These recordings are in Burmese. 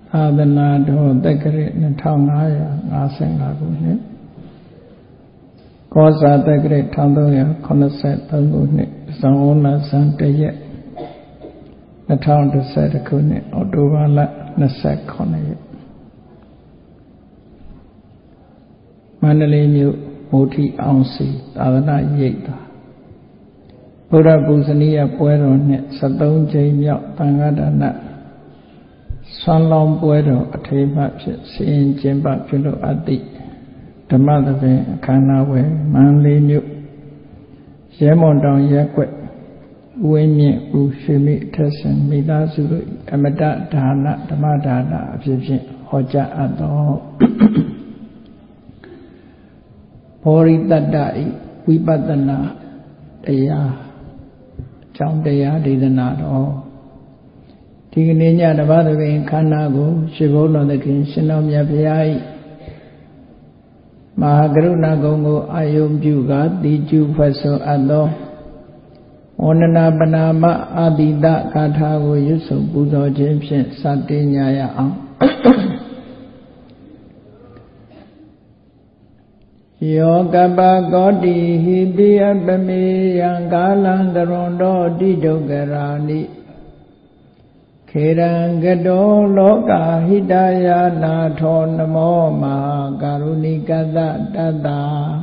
သာသနာတော်တက္ကရာ2555ခုနှစ်ကောဇာတက္ကရာ1383ခုနှစ်ဇောင်းလဆန်းတရက်2010ခုနှစ်အောက်တိုဘာလ29ရက်မန္တလေးမြို့မုဋ္ဌိအောင်စီသာသနာရိပ်သာဘုရားပူဇနီးယပွဲတော်နှင့်73ကြိမ်မြောက်သံဃာဒါနဆွမ်းလောင်းပွဲတော်အထိမ်းအမှတ်ဖြင့်စီရင်ကျင်းပပြုလုပ်အပ်သည့်ဓမ္မသဘင်အခမ်းအနားဝယ်မန္တလေးမြို့ရဲမွန်တောင်ရက်ကွက်ဝင်းမြင့်ဦးရွှေမိအထက်ဆင်မိသားစုတို့အမတဒါနဓမ္မဒါနအဖြစ်ဖြင့်ဟောကြားအပ်သောဘောရိတတ္တဤဝိပဿနာတရားကျောင်းတရားဒေသနာတော်ဒီကနေ့ညဓမ္မသဘင်ခန္ဓာကိုရှင်ဘုန်းတော်သခင်ရှင်တော်မြတ်ဘုရား၏မဟာကရုဏာဂုဏ်ကိုအာယုံပြုကာတိကျူဖတ်ဆိုအပ်သောဝန္ဒနာပနာမအာတိတဂါထာကိုရွတ်ဆိုပူဇော်ခြင်းဖြင့်စတင်ကြရအောင်ယောကပကောတိဟိပိယပမေယံကာလံကရွန်တော်တိဒုက္ခရာနိခေရံကတောလောကဟိတယာနာထောနမောမဟာကာရုဏိကတတတ္တာ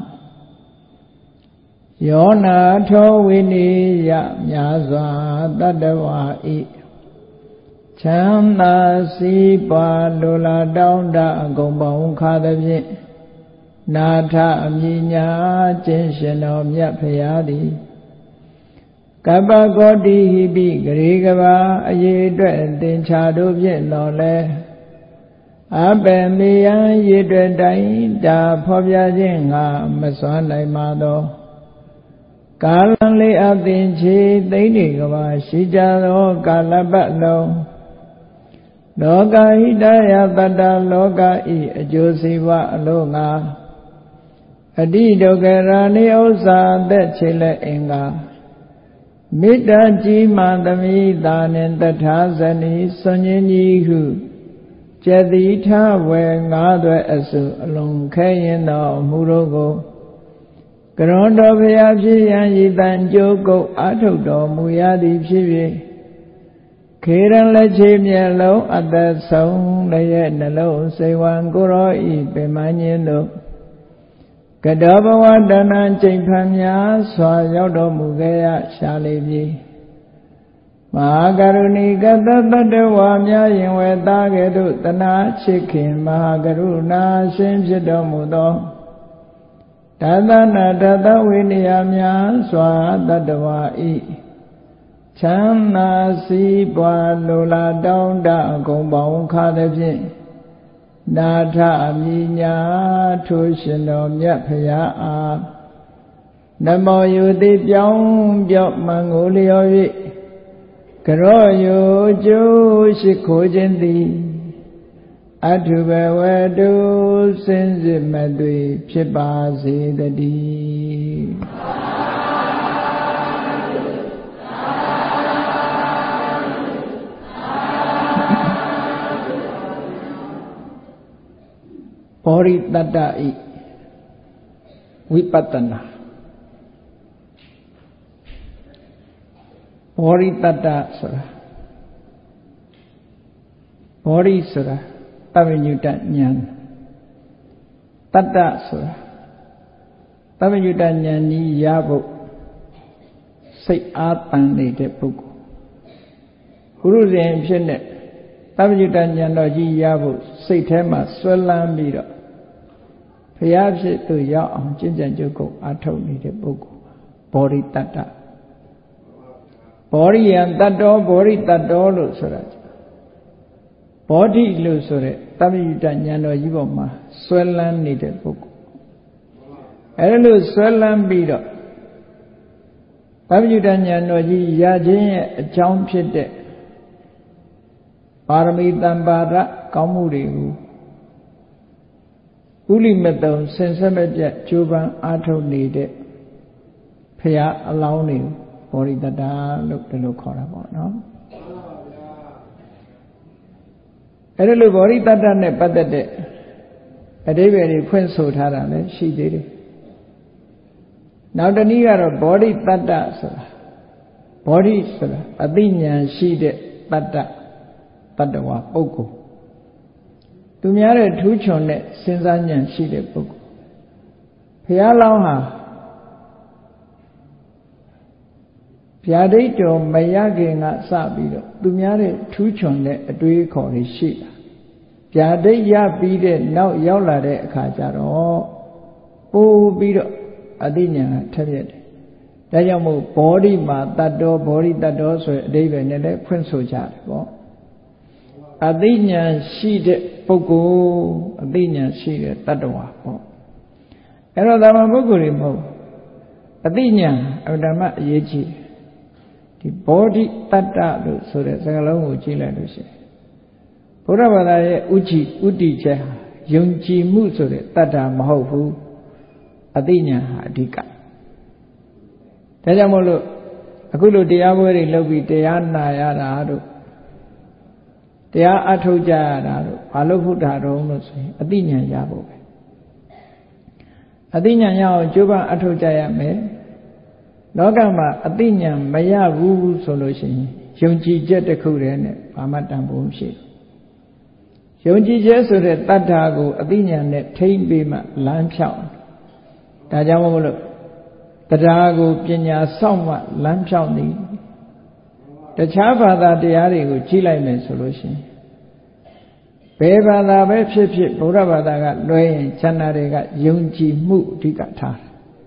ယောနာထောဝိနိယမြာစွာတတ္တဝါဤချမ်းသာစီးပွားလိုလားတောင်းတအကုန်ပေါင်းခါသဖြင့်နာထအမြညာကျင့်ရှင်တော်မြတ်ဖရာသည်ကပ္ပဂောတိဟိပိဂရေကဘာအရေးအတွက်သင်္ချာတို့ဖြင့်တော်လဲအပေမေယံရေအတွက်တိုင်းတာဖော်ပြခြင်းငါမစွမ်းနိုင်ပါသောကာလလေးအသင်ချေသိမ့်နေကဘာရှိကြသောကာလပတ်လုံးလောကဟိတယတတ္တလောကဤအကျိုးစီးပွားအလို့ငါအတိဒုက္ခရာနိဥစ္စာအသက်ချေလက်အင်္ဂါမေတ္တာကြီးမှသမိတာနှင့်တထာဇနီစွန်ခြင်းကြီးဟုကျက်တိထဝေငါးသွဲအစုအလုံးခဲရင်သောအမှုတို့ကိုကရွန်တော်ဘုရားဖြစ်ရန်ဤတန်ကြိုးကုတ်အာထုတ်တော်မူရသည်ဖြစ်၍ခေရန်လက်ချေမျက်လုံးအသက်ဆုံးလည်းရဲ့နှလုံးစိတ်ဝံကိုရောဤပင်မညင်းတို့ကတောဘဝတဏ္ဍကျိန်ဖန်များစွာရောက်တော်မူခဲ့ရရှာလေပြီမဟာကရုဏီကတတ္တဝါများရင်ဝေသားကဲ့သို့တနာချစ်ခင်မဟာကရုဏာရှင်ဖြစ်တော်မူသောတသနာတသဝိနည်းများစွာတတ္တဝါဤချမ်းသာစီးပွားလိုလားတောင်းတအကုန်ပေါင်းခါသဖြင့်နာထအမြညာထိုရှင်တော်မြတ်ဖရာအားနမောယုတိပြောင်းပြော့မှန်ကိုလျော်၍ကရောယုကျိုးရှိခိုးခြင်းသည်အထုဘဝတုစင်စစ်မသွေဖြစ်ပါစေတည်းဘောရိတတ္တဤဝိပဿနာဘောရိတတ္တဆိုတာဘောရိဆိုတာတပ္ပညုတဉာဏ်တတ္တဆိုတာတပ္ပညုတဉာဏ်ကြီးရဖို့စိတ်အားတန်နေတဲ့ပုဂ္ဂိုလ်ကုရုဇဉ်ဖြစ်တဲ့တပ္ပညုတဉာဏ်တော်ကြီးရဖို့စိတ်ထဲမှာဆွဲလန်းပြီးတော့ဘုရားဖြစ်သူရောက်အောင်ကျင့်ကြံကြုတ်ကိုအားထုတ်နေတဲ့ပုဂ္ဂိုလ်ဘောရိတတ္တဘောရိယံတတ္တောဘောရိတတ္တောလို့ဆိုတာဘောဓိလို့ဆိုတဲ့တပ္ပယုတဉာဏ်တော်ကြီးပေါ်မှာဆွဲလန်းနေတဲ့ပုဂ္ဂိုလ်အဲလိုဆွဲလန်းပြီးတော့တပ္ပယုတဉာဏ်တော်ကြီးရခြင်းရဲ့အကြောင်းဖြစ်တဲ့ပါရမီတမ္ပါဒကောင်းမှုတွေကိုဥလိမတုံစင်ဆက်မပြတ်ကြိုးပမ်းအားထုတ်နေတဲ့ဖရာအလောင်းတွေဘောရိတတ္တလို့ဒီလိုခေါ်တာပေါ့နော်အဲ့ဒါလို့ဗောဓိတတ္တနဲ့ပတ်သက်တဲ့အဓိပ္ပာယ်တွေဖွင့်ဆိုထားတာလည်းရှိသေးတယ်နောက်တစ်နည်းကတော့ဗောဓိတတ္တဆိုတာဗောဓိဆိုတာအသိဉာဏ်ရှိတဲ့တတ္တတတ္တဝါပုဂ္ဂိုလ်သူများတဲ့ထူးချွန်တဲ့စဉ်းစားဉာဏ်ရှိတဲ့ပုဂ္ဂိုလ်ဘုရားလောင်းဟာဗျာဒိတ်တော်မရခင်ကစပြီးတော့သူများတဲ့ထူးချွန်တဲ့အတွေးခေါ်တွေရှိတာဗျာဒိတ်ရပြီးတဲ့နောက်ရောက်လာတဲ့အခါကျတော့ပို့ပြီးတော့အသိဉာဏ်ကထက်ပြက်တယ်ဒါကြောင့်မို့ဘောဓိမှာတတ္တောဘောဓိတတ္တောဆိုတဲ့အဓိပ္ပာယ်နဲ့လည်းဖွင့်ဆိုကြတယ်ပေါ့အသိဉာဏ်ရှိတဲ့ပုဂ္ဂိုလ်အသိဉာဏ်ရှိတဲ့တတ္တဝါပေါ့အဲ့တော့ဒါမှပုဂ္ဂိုလ်တွေမဟုတ်အသိဉာဏ်အတ္တမအရေးကြီးဒီဘောဓိတတ္တလို့ဆိုတဲ့စကားလုံးကိုကြည့်လိုက်လို့ရှိရင်ဘုရားဘာသာရဲ့ဥတီချက်ဟာယုံကြည်မှုဆိုတဲ့တတ္တမဟုတ်ဘူးအသိဉာဏ်ဟာအဓိကဒါကြောင့်မို့လို့အခုလိုတရားပွဲတွေလုပ်ပြီးတရားနာရတာတို့တရားအထုတ်ကြရတာတို့ဘာလို့ဖုဒ္ဓတော်လို့ဆိုရင်အသိဉာဏ်ရဖို့ပဲအသိဉာဏ်ရအောင်ကြိုးပမ်းအထုတ်ကြရမယ်လောကမှာအသိဉာဏ်မရဘူးဆိုလို့ရှိရင်ယုံကြည်ချက်တစ်ခုတည်းနဲ့ဘာမှတန်ဖိုးမရှိဘူးယုံကြည်ချက်ဆိုတဲ့တတ္ထာကိုအသိဉာဏ်နဲ့ထိမ့်ပြီးမှလမ်းဖြောက်ဒါကြောင့်မို့လို့တရားကိုပညာစောင့်မှလမ်းဖြောက်နေတခြားဘာသာတရားတွေကိုကြည့်လိုက်မယ်ဆိုလို့ရှိရင်ဘယ်ဘာသာပဲဖြစ်ဖြစ်ဗုဒ္ဓဘာသာကလွဲရင်ကျန်တာတွေကယုံကြည်မှုအဓိကထား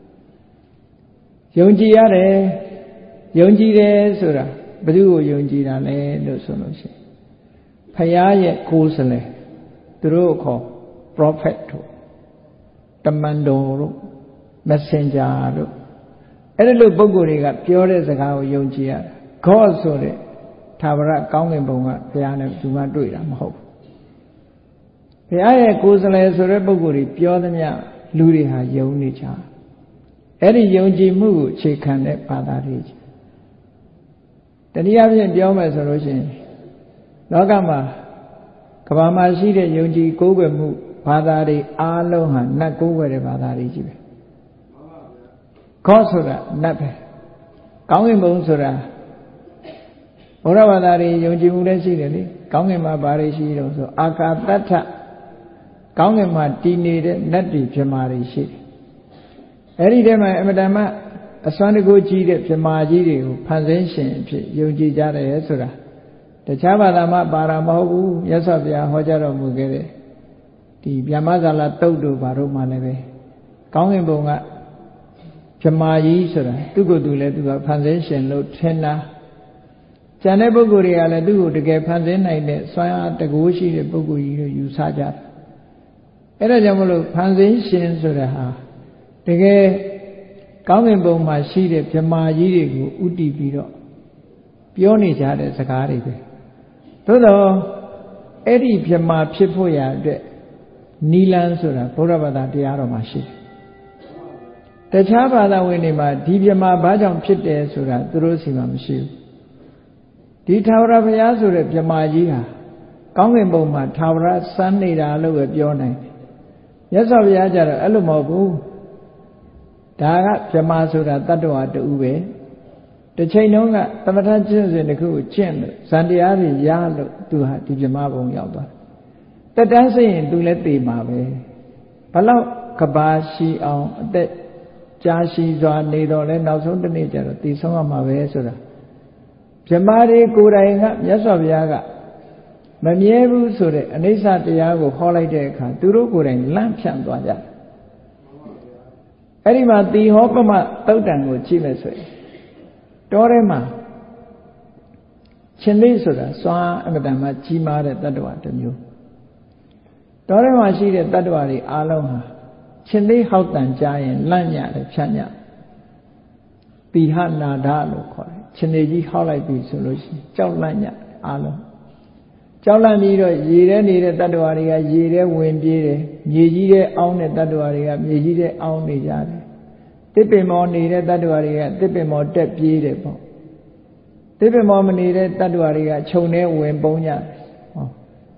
ယုံကြည်ရတယ်ယုံကြည်တယ်ဆိုတာဘယ်သူကိုယုံကြည်တာလဲလို့ဆိုလို့ရှိရင်ဖယားရဲ့ကိုယ်စလဲသူတို့ခေါ် prophet တို့တမန်တော်တို့ messenger တို့အဲ့ဒီလိုပုဂ္ဂိုလ်တွေကပြောတဲ့စကားကိုယုံကြည်ရတာ God ဆိုတဲ့သာဝရကောင်းကင်ဘုံကဘုရားနဲ့သူမှတွေ့တာမဟုတ်ဘူးဘုရားရဲ့ကိုယ်စလဲဆိုတဲ့ပုဂ္ဂိုလ်တွေပြောသမျှလူတွေဟာယုံနေကြအဲ့ဒီယုံကြည်မှုကိုအခြေခံတဲ့ဘာသာတွေတနည်းအားဖြင့်ပြောမယ်ဆိုလို့ရှိရင်လောကမှာကမ္ဘာမှာရှိတဲ့ယုံကြည်ကိုးကွယ်မှုဘာသာတွေအားလုံးဟာနတ်ကိုးကွယ်တဲ့ဘာသာတွေကြီးပဲGod ဆိုတာနတ်ပဲကောင်းကင်ဘုံဆိုတာဘုရားဘာသာတွေယုံကြည်မှုလည်းရှိတယ်လေကောင်းကင်မှာဘာတွေရှိတော့ဆိုအာကာတ္ထကောင်းကင်မှာတည်နေတဲ့နတ်တွေပြမာတွေရှိတယ်အဲ့ဒီထဲမှာအမတန်မှအစွမ်းတကူကြီးတဲ့ပြမာကြီးတွေကိုဖန်ဆင်းရှင်အဖြစ်ယုံကြည်ကြတယ်ဆိုတာတခြားဘာသာမှပါတာမဟုတ်ဘူးမြတ်စွာဘုရားဟောကြားတော်မူခဲ့တဲ့ဒီဗျမဇာလတုတ်တို့ဘာတို့မှလည်းပဲကောင်းကင်ဘုံကပြမာကြီးဆိုတာသူ့ကိုယ်သူလည်းသူကဖန်ဆင်းရှင်လို့ထင်တာကျန်တဲ့ပုဂ္ဂိုလ်တွေကလည်းသူ့ကိုတကယ်ဖန်ဆင်းနိုင်တဲ့စွမ်းအားတကူရှိတဲ့ပုဂ္ဂိုလ်ကြီးလို့ယူဆကြတယ်အဲ့ဒါကြောင့်မလို့ဖန်ဆင်းရှင်ဆိုတဲ့ဟာတကယ်ကောင်းကင်ဘုံမှာရှိတဲ့ဗြဟ္မာကြီးတွေကိုဥတည်ပြီးတော့ပြောနေကြတဲ့စကားတွေပဲသို့တော့အဲ့ဒီဗြဟ္မာဖြစ်ဖို့ရာအတွက်နီလန်းဆိုတာဘုရားဘာသာတရားတော်မှာရှိတယ်တခြားဘာသာဝင်တွေမှာဒီဗြဟ္မာဘာကြောင့်ဖြစ်တယ်ဆိုတာသူတို့စီမှာမရှိဘူးဒီထာဝရဘုရားဆိုတဲ့ဗြဟ္မာကြီးဟာကောင်းကင်ဘုံမှာထာဝရစမ်းနေတာလို့ပဲပြောနိုင်တယ်မြတ်စွာဘုရားကျတော့အဲ့လိုမဟုတ်ဘူးဒါကဗြဟ္မာဆိုတာတတ္တဝါတူပဲတစ်ချိန်လုံးကသမထကျင့်စဉ်တစ်ခုကိုကျင့်လို့ဇန်တရားတွေရလို့သူဟာဒီဗြဟ္မာဘုံရောက်သွားတယ်တက်တန်းစိရင်သူလည်းသိမှာပဲဘလောက်ကဘာရှိအောင်အသက်ကြာရှိစွာနေတော့လဲနောက်ဆုံးတစ်နေ့ကျတော့သိဆုံးရမှာပဲဆိုတာဗြဟ္မာတွေကိုယ်တိုင်ကမြတ်စွာဘုရားကမမြဲဘူးဆိုတဲ့အနိစ္စတရားကိုဟောလိုက်တဲ့အခါသူတို့ကိုယ်တိုင်လန့်ဖြန့်သွားကြတယ်အဲ့ဒီမှာတိဟောပမသုတ်တံကိုကြည့်မယ်ဆိုရင်တောထဲမှာရှင်လေးဆိုတာစွမ်းအမတန်မှကြီးမားတဲ့တတ္တဝါတစ်မျိုးတောထဲမှာရှိတဲ့တတ္တဝါတွေအားလုံးဟာရှင်လေးဟောက်တန်ကြားရင်လန့်ညတယ်ဖြန့်ညတိဟနာဒလို့ခေါ်တယ်ရှင်လေးကြီးဟောက်လိုက်ပြီဆိုလို့ရှိရင်ကြောက်လန့်ညအားလုံးကြောက်လန့်ပြီးတော့ရေထဲနေတဲ့တတ္တဝါတွေကရေထဲဝင်ပြေးတယ်မြေကြီးထဲအောင်းတဲ့တတ္တဝါတွေကမြေကြီးထဲအောင်းနေကြတယ်တစ်ပင်မောနေတဲ့တတ္တဝါတွေကတစ်ပင်မောတက်ပြေးတယ်ပေါ့တစ်ပင်မောမနေတဲ့တတ္တဝါတွေကခြုံထဲဝင်ပုံးကြတယ်ဟော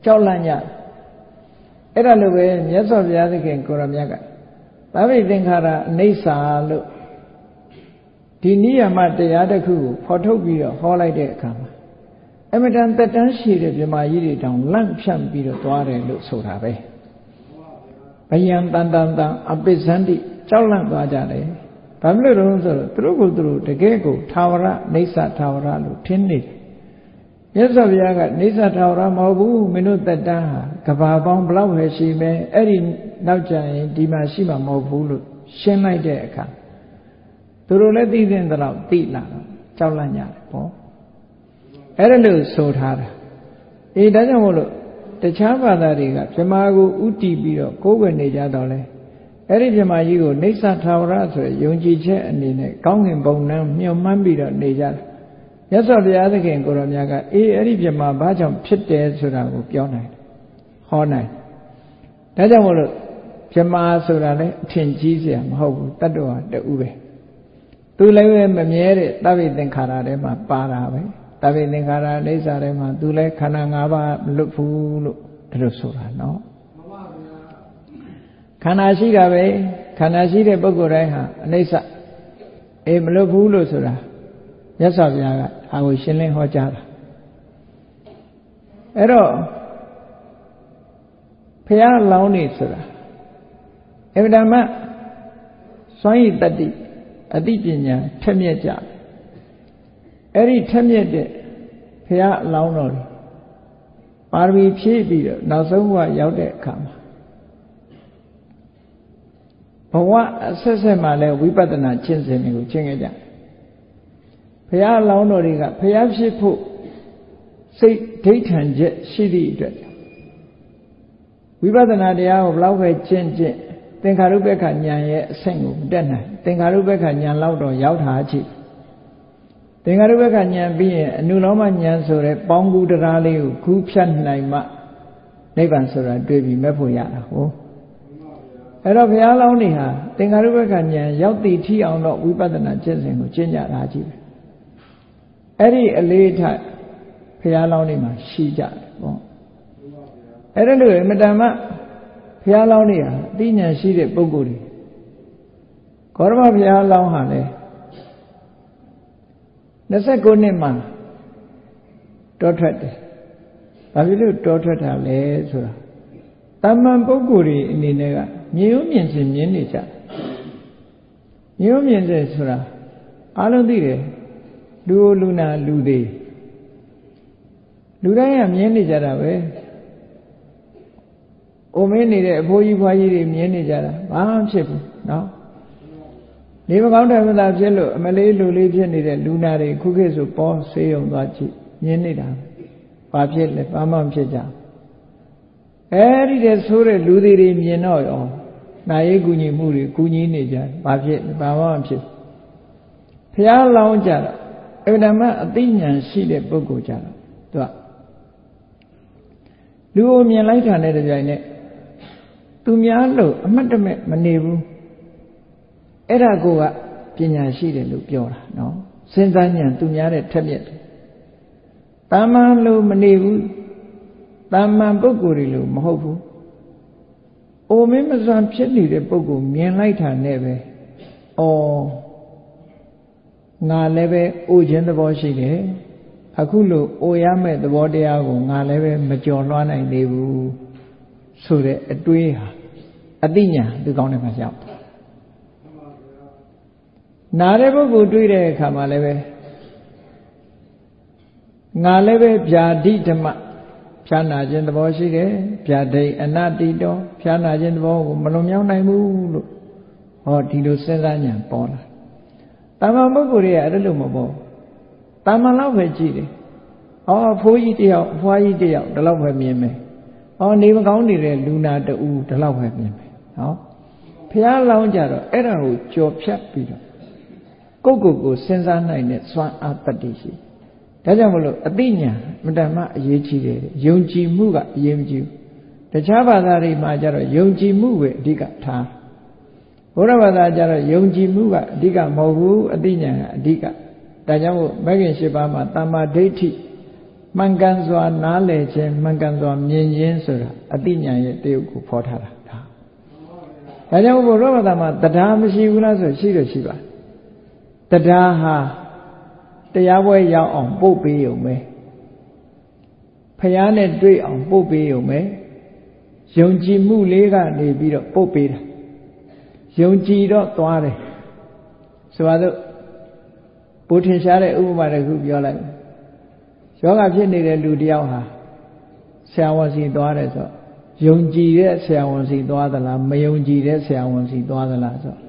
ကြောက်လန့်ကြအဲ့ဒါလိုပဲမြတ်စွာဘုရားသခင်ကိုရမြတ်ကသဗ္ဗေသင်္ခါရအနိစ္စလို့ဒီနိယမတရားတစ်ခုကိုဖော်ထုတ်ပြီးတော့ဟောလိုက်တဲ့အခါမှာအမတန်တက်တန်းရှိတဲ့မြမာကြီးတွေတောင်လန့်ဖြန့်ပြီးတော့သွားတယ်လို့ဆိုတာပဲဘယံတန်တန်တန်အပိဇန္တိကြောက်လန့်သွားကြတယ်ဘာဖြစ်လို့လဲဆိုတော့သူတို့ကိုသူတို့တကယ်ကိုထာဝရနေဆထာဝရလို့ထင်နေတယ်မြတ်စွာဘုရားကနေဆထာဝရမဟုတ်ဘူးမင်းတို့တက်တန်းဟာကဘာပေါင်းဘလောက်ပဲရှိမယ်အဲ့ဒီနောက်ကျရင်ဒီမှာရှိမှာမဟုတ်ဘူးလို့ရှင်းလိုက်တဲ့အခါသူတို့လည်းသိတဲ့တော့သိလာတော့ကြောက်လန့်ကြတယ်ပေါ့အဲ့ဒါလို့ဆိုထားတာအေးဒါကြောင့်မို့လို့တခြားဘာသာတွေကဗြဟ္မာကိုဥတည်ပြီးတော့ကိုးကွယ်နေကြတော့လဲအဲ့ဒီဗြဟ္မာကြီးကိုနေဆထာဝရဆိုရယ်ယုံကြည်ချက်အနေနဲ့ကောင်းကင်ဘုံနှံမျှော်မှန်းပြီးတော့နေကြတယ်မြတ်စွာဘုရားသခင်ကိုရောမြတ်ကအေးအဲ့ဒီဗြဟ္မာဘာကြောင့်ဖြစ်တယ်ဆိုတာကိုပြောနိုင်တယ်ဟောနိုင်ဒါကြောင့်မို့လို့ဗြဟ္မာဆိုတာလည်းအထင်ကြီးစရာမဟုတ်ဘူးတတ္တဝါတူပဲသူလည်းပဲမမြဲတဲ့သဗ္ဗေသင်္ခါရထဲမှာပါတာပဲသဗ္ဗေသင်္ခါရအိဋ္ဌာထဲမှာသူလည်းခန္ဓာ၅ပါးမလွတ်ဘူးလို့ဒါလိုဆိုတာနော်မှန်ပါဗျာခန္ဓာရှိတာပဲခန္ဓာရှိတဲ့ပုဂ္ဂိုလ်တိုင်းဟာအနိစ္စအေးမလွတ်ဘူးလို့ဆိုတာမြတ်စွာဘုရားကအာကိုရှင်းလင်းဟောကြားတာအဲ့တော့ဘုရားလောင်းနေဆိုတာအဗ္ဗဓမ္မစွမ်းရည်တတ္တိအသိပညာထက်မြက်ကြအဲ့ဒီထက်မြက်တဲ့ဘုရားအလောင်းတော်ပါရမီဖြည့်ပြီးတော့နောက်ဆုံးဘဝရောက်တဲ့အခါမှာဘဝအဆက်ဆက်မှာလဲဝိပဿနာကျင့်စဉ်တွေကိုကျင့်ကြကြဘုရားအလောင်းတော်တွေကဘုရားဖြစ်ဖို့စိတ်ဒိဋ္ဌံချက်ရှိသည့်အတွက်ဝိပဿနာတရားကိုဘလောက်ပဲကျင့်ကျင့်သင်္ခါရုပ္ပခဉာဏ်ရဲ့အဆင့်ကိုမတက်နိုင်သင်္ခါရုပ္ပခဉာဏ်လောက်တော့ရောက်တာအချိသင်္ခါရုပ္ပခဉာဏ်ပြီးရင်အနုလောမဉာဏ်ဆိုတဲ့ပေါင်းကူတရားလေးကိုခူးဖြတ်နိုင်မှနိဗ္ဗာန်ဆိုတာတွေ့ပြီးမဲ့ဖို့ရတာဟုတ်အဲ့တော့ဘုရားလောင်းနေဟာသင်္ခါရုပ္ပခဉာဏ်ရောက်တည်ထီအောင်တော့ဝိပဿနာကျင့်စဉ်ကိုကျင့်ကြတာကြည့်ပဲအဲ့ဒီအလေးထဘုရားလောင်းနေမှာရှိကြတယ်ပေါ့အဲ့ဒါလို့အမတန်မှဘုရားလောင်းနေဟာအသိဉာဏ်ရှိတဲ့ပုဂ္ဂိုလ်တွေဂေါရမဘုရားလောင်းဟာလေ29နှစ်မှတောထွက်တယ်။ဘာဖြစ်လို့တောထွက်တာလဲဆိုတာတာမန်ပုဂ္ဂိုလ်တွေအနေနဲ့ကမြင်ဦးမြင်ချင်းမြင်နေကြ။မြင်ဦးမြင်တဲ့ဆိုတာအားလုံးသိတယ်လူလူနာလူသေးလူတိုင်းကမြင်နေကြတာပဲ။အိုမင်းနေတဲ့အဖိုးကြီးဖွားကြီးတွေမြင်နေကြတာဘာမှဖြစ်ဘူးနော်။နေမကောင်းတဲ့မသာဖြစ်လို့အမလေးလူလေးဖြစ်နေတဲ့လူနာတွေခုခေတ်ဆိုပေါ်ဆေးရုံသွားကြည့်မြင်နေတာဘာဖြစ်လဲဘာမှမဖြစ်ကြအဲဒီတည်းဆိုးတဲ့လူတွေမြင်တော့ရောနာရေးကူညီမှုတွေကူညီနေကြဘာဖြစ်ဘာမှမဖြစ်ဘုရားလောင်းကြတော့အဗ္ဗဓမ္မအသိဉာဏ်ရှိတဲ့ပုဂ္ဂိုလ်ကြတော့သူကလူကိုမြင်လိုက်တာနဲ့တပြိုင်နက်သူများလို့အမှတ်တမဲ့မနေဘူးအဲ့ဒါကိုကပညာရှိတယ်လို့ပြောတာနော်စဉ်းစားဉာဏ်သူများတဲ့ထက်မြက်တယ်တာမန်လို့မနေဘူးတာမန်ပုဂ္ဂိုလ်တွေလို့မဟုတ်ဘူးအိုမင်းမစွမ်းဖြစ်နေတဲ့ပုဂ္ဂိုလ်မြင်လိုက်တာနဲ့ပဲဩငါလည်းပဲအိုခြင်းသဘောရှိတယ်အခုလို့အိုရမဲ့သဘောတရားကိုငါလည်းပဲမကြော်လွှားနိုင်သေးဘူးဆိုတဲ့အတွေးဟာအသိဉာဏ်သူကောင်းတယ်မှာရောက်နာတဲ့ပုဂ္ဂိုလ်တွေ့တဲ့အခါမှာလည်းပဲငါလည်းပဲဗျာဒိဓမ္မဖြာနာခြင်းသဘောရှိတယ်ဗျာဒိအနတ္တိတောဖြာနာခြင်းသဘောကိုမလွန်မြောက်နိုင်ဘူးလို့ဟောဒီလိုစဉ်းစားဉာဏ်ပေါ်လာတာမန်ပုဂ္ဂိုလ်တွေကအဲ့လိုမပေါ်တာမန်လောက်ပဲကြည့်တယ်အဖိုးကြီးတယောက်အဖွားကြီးတယောက်ဒီလောက်ပဲမြင်မယ်နေမကောင်းနေတဲ့လူနာတူဒီလောက်ပဲမြင်မယ်နော်ဘုရားလောင်းကြတော့အဲ့ဒါကိုကြော်ဖြတ်ပြီးတော့ကိုယ့်ကိုယ်စဉ်းစားနိုင်တဲ့စွမ်းအားတတ္တိရှိဒါကြောင့်မလို့အသိဉာဏ်မတ္တမအရေးကြီးတယ်ယုံကြည်မှုကအရေးမကြီးဘူးတခြားဘာသာတွေမှာကျတော့ယုံကြည်မှုပဲအဓိကထားဘုရားဘာသာကျတော့ယုံကြည်မှုကအဓိကမဟုတ်ဘူးအသိဉာဏ်ကအဓိကဒါကြောင့်မို့မဂ္ဂင်၈ပါးမှာတမ္မာဒိဋ္ဌိ man can soa ná lệ chen man can soa miên chenဆိုတာအတိညာရဲ့တယုတ်ကိုဖော်ထားတာဒါကြောင့်ဘုရားဘာသာမှာတရားမရှိဘူးလားဆိုရှိတော့ရှိပါတရားဟာတရားပွဲရောက်အောင်ပို့ပေးရုံပဲဖယားနဲ့တွေ့အောင်ပို့ပေးရုံပဲယုံကြည်မှုလေးကနေပြီးတော့ပို့ပေးတာယုံကြည်တော့သွားတယ်ဆိုတော့ဘုထင်ရှားတဲ့ဥပမာတစ်ခုပြောလိုက်ယောဂဖြစ်နေတဲ့လူတယောက်ဟာဆရာဝန်စီသွားတယ်ဆိုယုံကြည်တဲ့ဆရာဝန်စီသွားသလားမယုံကြည်တဲ့ဆရာဝန်စီသွားသလားဆို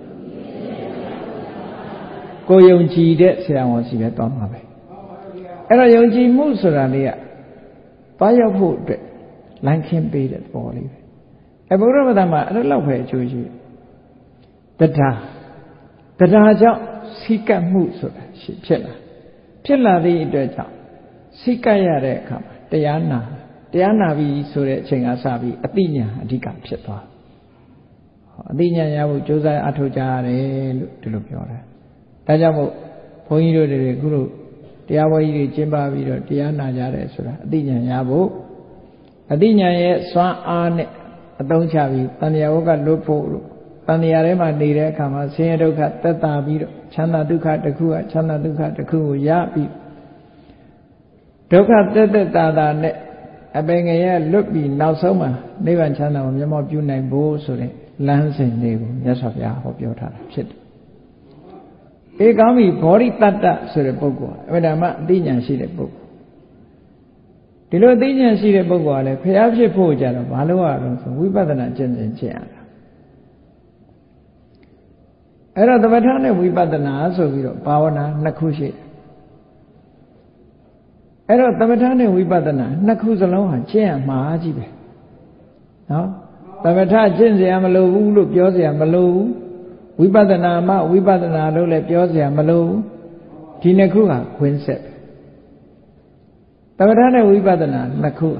ကိုယုံကြည်တဲ့ဆရာဝန်စီပဲသွားမှာပဲအဲ့တော့ယုံကြည်မှုဆိုတာလေးကသွားရောက်ဖို့အတွက်လမ်းခင်းပေးတဲ့ပေါ်လေးပဲအဘုရားဘာသာမှာအဲ့လောက်ပဲအကျိုးရှိတရားကြောင့်စိကတ်မှုဆိုတာဖြစ်လာသည့်အတွက်ကြောင့်စိကတ်ရတဲ့အခါမှာတရားနာပြီးဆိုတဲ့အချိန်ကစပြီးအတိညာအဓိကဖြစ်သွားအတိညာရဖို့ကြိုးစားအထောက်ကြရတယ်လို့ဒီလိုပြောတယ်ဒါကြောင့်မို့ဘုန်းကြီးတို့တွေခုလိုတရားပွဲကြီးတွေကျင်းပပြီးတော့တရားနာကြတယ်ဆိုတာအတိညာရဖို့အတိညာရဲ့စွမ်းအားနဲ့အသုံးချပြီးတဏှာဝကလွတ်ဖို့လို့တဏှာထဲမှာနေတဲ့အခါမှာဆင်းရဲဒုက္ခသက်သာပြီးတော့ချမ်းသာဒုက္ခတစ်ခုကချမ်းသာဒုက္ခတစ်ခုကိုရပြီးဒုက္ခသက်သာနဲ့အပင်ငယ်လွတ်ပြီးနောက်ဆုံးမှာနိဗ္ဗာန်ချမ်းသာကိုမျက်မှောက်ပြုနိုင်ဖို့ဆိုတဲ့လမ်းစဉ်လေးကိုမြတ်စွာဘုရားဟောပြောထားတာဖြစ်တယ်။ဧကောင်းပြီဘောဓိတတ္တဆိုတဲ့ပုဂ္ဂိုလ်အမှန်တမ်းအသိဉာဏ်ရှိတဲ့ပုဂ္ဂိုလ်ဒီလိုအသိဉာဏ်ရှိတဲ့ပုဂ္ဂိုလ်ကလည်းဖျားဖြစ်ဖို့ကြတော့ဘာလို့ရအောင်ဆိုဝိပဿနာကျင့်စဉ်ကျင့်ရတာအဲ့တော့သမထနဲ့ဝိပဿနာဆိုပြီးတော့ဘာဝနာနှစ်ခုရှိတယ်အဲ့တော့သမထနဲ့ဝိပဿနာနှစ်ခုစလုံးဟာကျင့်ရမှာကြီးပဲနော်သမထကျင့်เสียမလိုဘူးလို့ပြောเสียမလိုဘူးဝိပဿနာမှဝိပဿနာလို့လည်းပြောเสียမလိုဘူးဒီနှစ်ခုဟာခွင်းဆက်သမထနဲ့ဝိပဿနာနှစ်ခု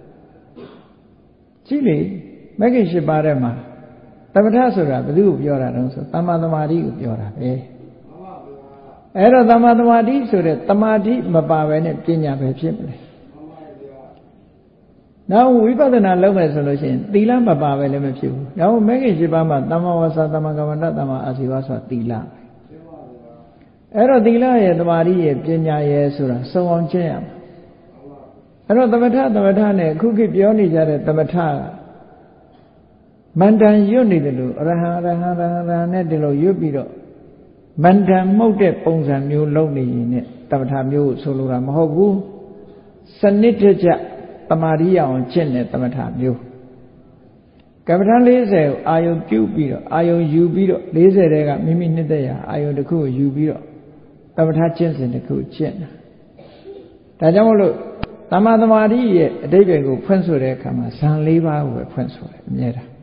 ကြည့်လေမဂ္ဂင်၈ပါးထဲမှာသမထဆိုတာဘယ်သူကိုပြောတာတုံးဆိုသမ္မာသမာဓိကိုပြောတာပဲအဲ့တော့သမ္မာသမာဓိဆိုတဲ့သမာဓိမပါဘဲနဲ့ပညာပဲဖြစ်မလဲနောက်ဝိပဿနာလုပ်မယ်ဆိုလို့ရှိရင်သီလမပါပဲလည်းမဖြစ်ဘူးနောက်မဂ္ဂင်၈ပါးမှာသမ္မာဝါစာသမ္မာကမ္မန္တသမ္မာအာဇီဝဆိုတာသီလအဲ့တော့သီလရဲ့သမာဓိရဲ့ပညာရဲ့ဆိုတာစုံအောင်ကျင့်ရမှာအဲ့တော့သမထနဲ့အခုခေတ်ပြောနေကြတဲ့သမထကမန္တန်ရွတ်နေတယ်လို့အရဟံနဲ့ဒီလိုရွတ်ပြီးတော့မန္တန်မှုတ်တဲ့ပုံစံမျိုးလုပ်နေရင်နဲ့သမထမျိုးကိုဆိုလိုတာမဟုတ်ဘူးစနစ်တကျတမာရိယအောင်ကျင့်တဲ့သမထမျိုးကမ္မထာ40ကိုအာယုံပြုပြီးတော့အာယုံယူပြီးတော့40တဲကမိမိနှစ်သက်ရာအာယုံတစ်ခုကိုယူပြီးတော့သမထကျင့်စဉ်တစ်ခုကျင့်တာဒါကြောင့်မို့လို့သမ္မာသမာဓိရဲ့အဓိပ္ပာယ်ကိုဖွင့်ဆိုတဲ့အခါမှာဇန်၄ပါးကိုပဲဖွင့်ဆိုတယ်အမြဲတမ်း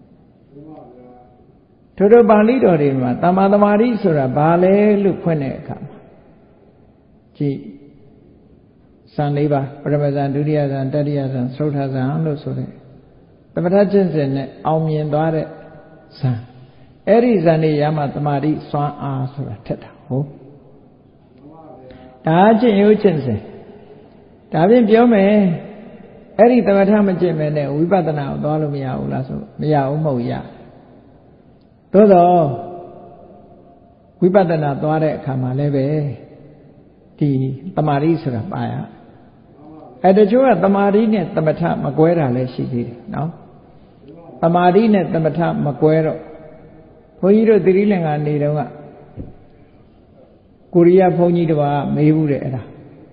ထို့ပါဠိတော်တွေမှာသမ္မာသမာဓိဆိုတာဘာလဲလို့ဖွင့်တဲ့အခါမှာကြည့်ဇန်၄ပါးပရမဇန်ဒုတိယဇန်တတိယဇန်သုဒ္ဓဇန်လို့ဆိုတဲ့သမထကျင့်စဉ်နဲ့အောင်မြင်သွားတဲ့ဇန်အဲ့ဒီဇန်တွေရမှသမာဓိစွမ်းအားဆိုတာထက်တာဟုတ်ဒါကျင့်ရိုးကျင့်စဉ်ဒါဖြင့်ပြောမယ်အဲ့ဒီသမထမကျင့်မဲနဲ့ဝိပဿနာကိုသွားလို့မရဘူးလားဆိုမရဘူးမဟုတ်ရသို့တော့ဝိပဿနာသွားတဲ့အခါမှာလည်းပဲဒီတမာတိဆိုတာပါရတချို့ကတမာတိနဲ့သမထမကွဲတာလည်းရှိသေးတယ်နော်တမာတိနဲ့သမထမကွဲတော့ဘုန်းကြီးတို့သီရိလင်္ကာနေတော့ကကိုရီးယားဘုန်းကြီးတစ်ပါးမေးဘူးတဲ့အဲ့ဒါ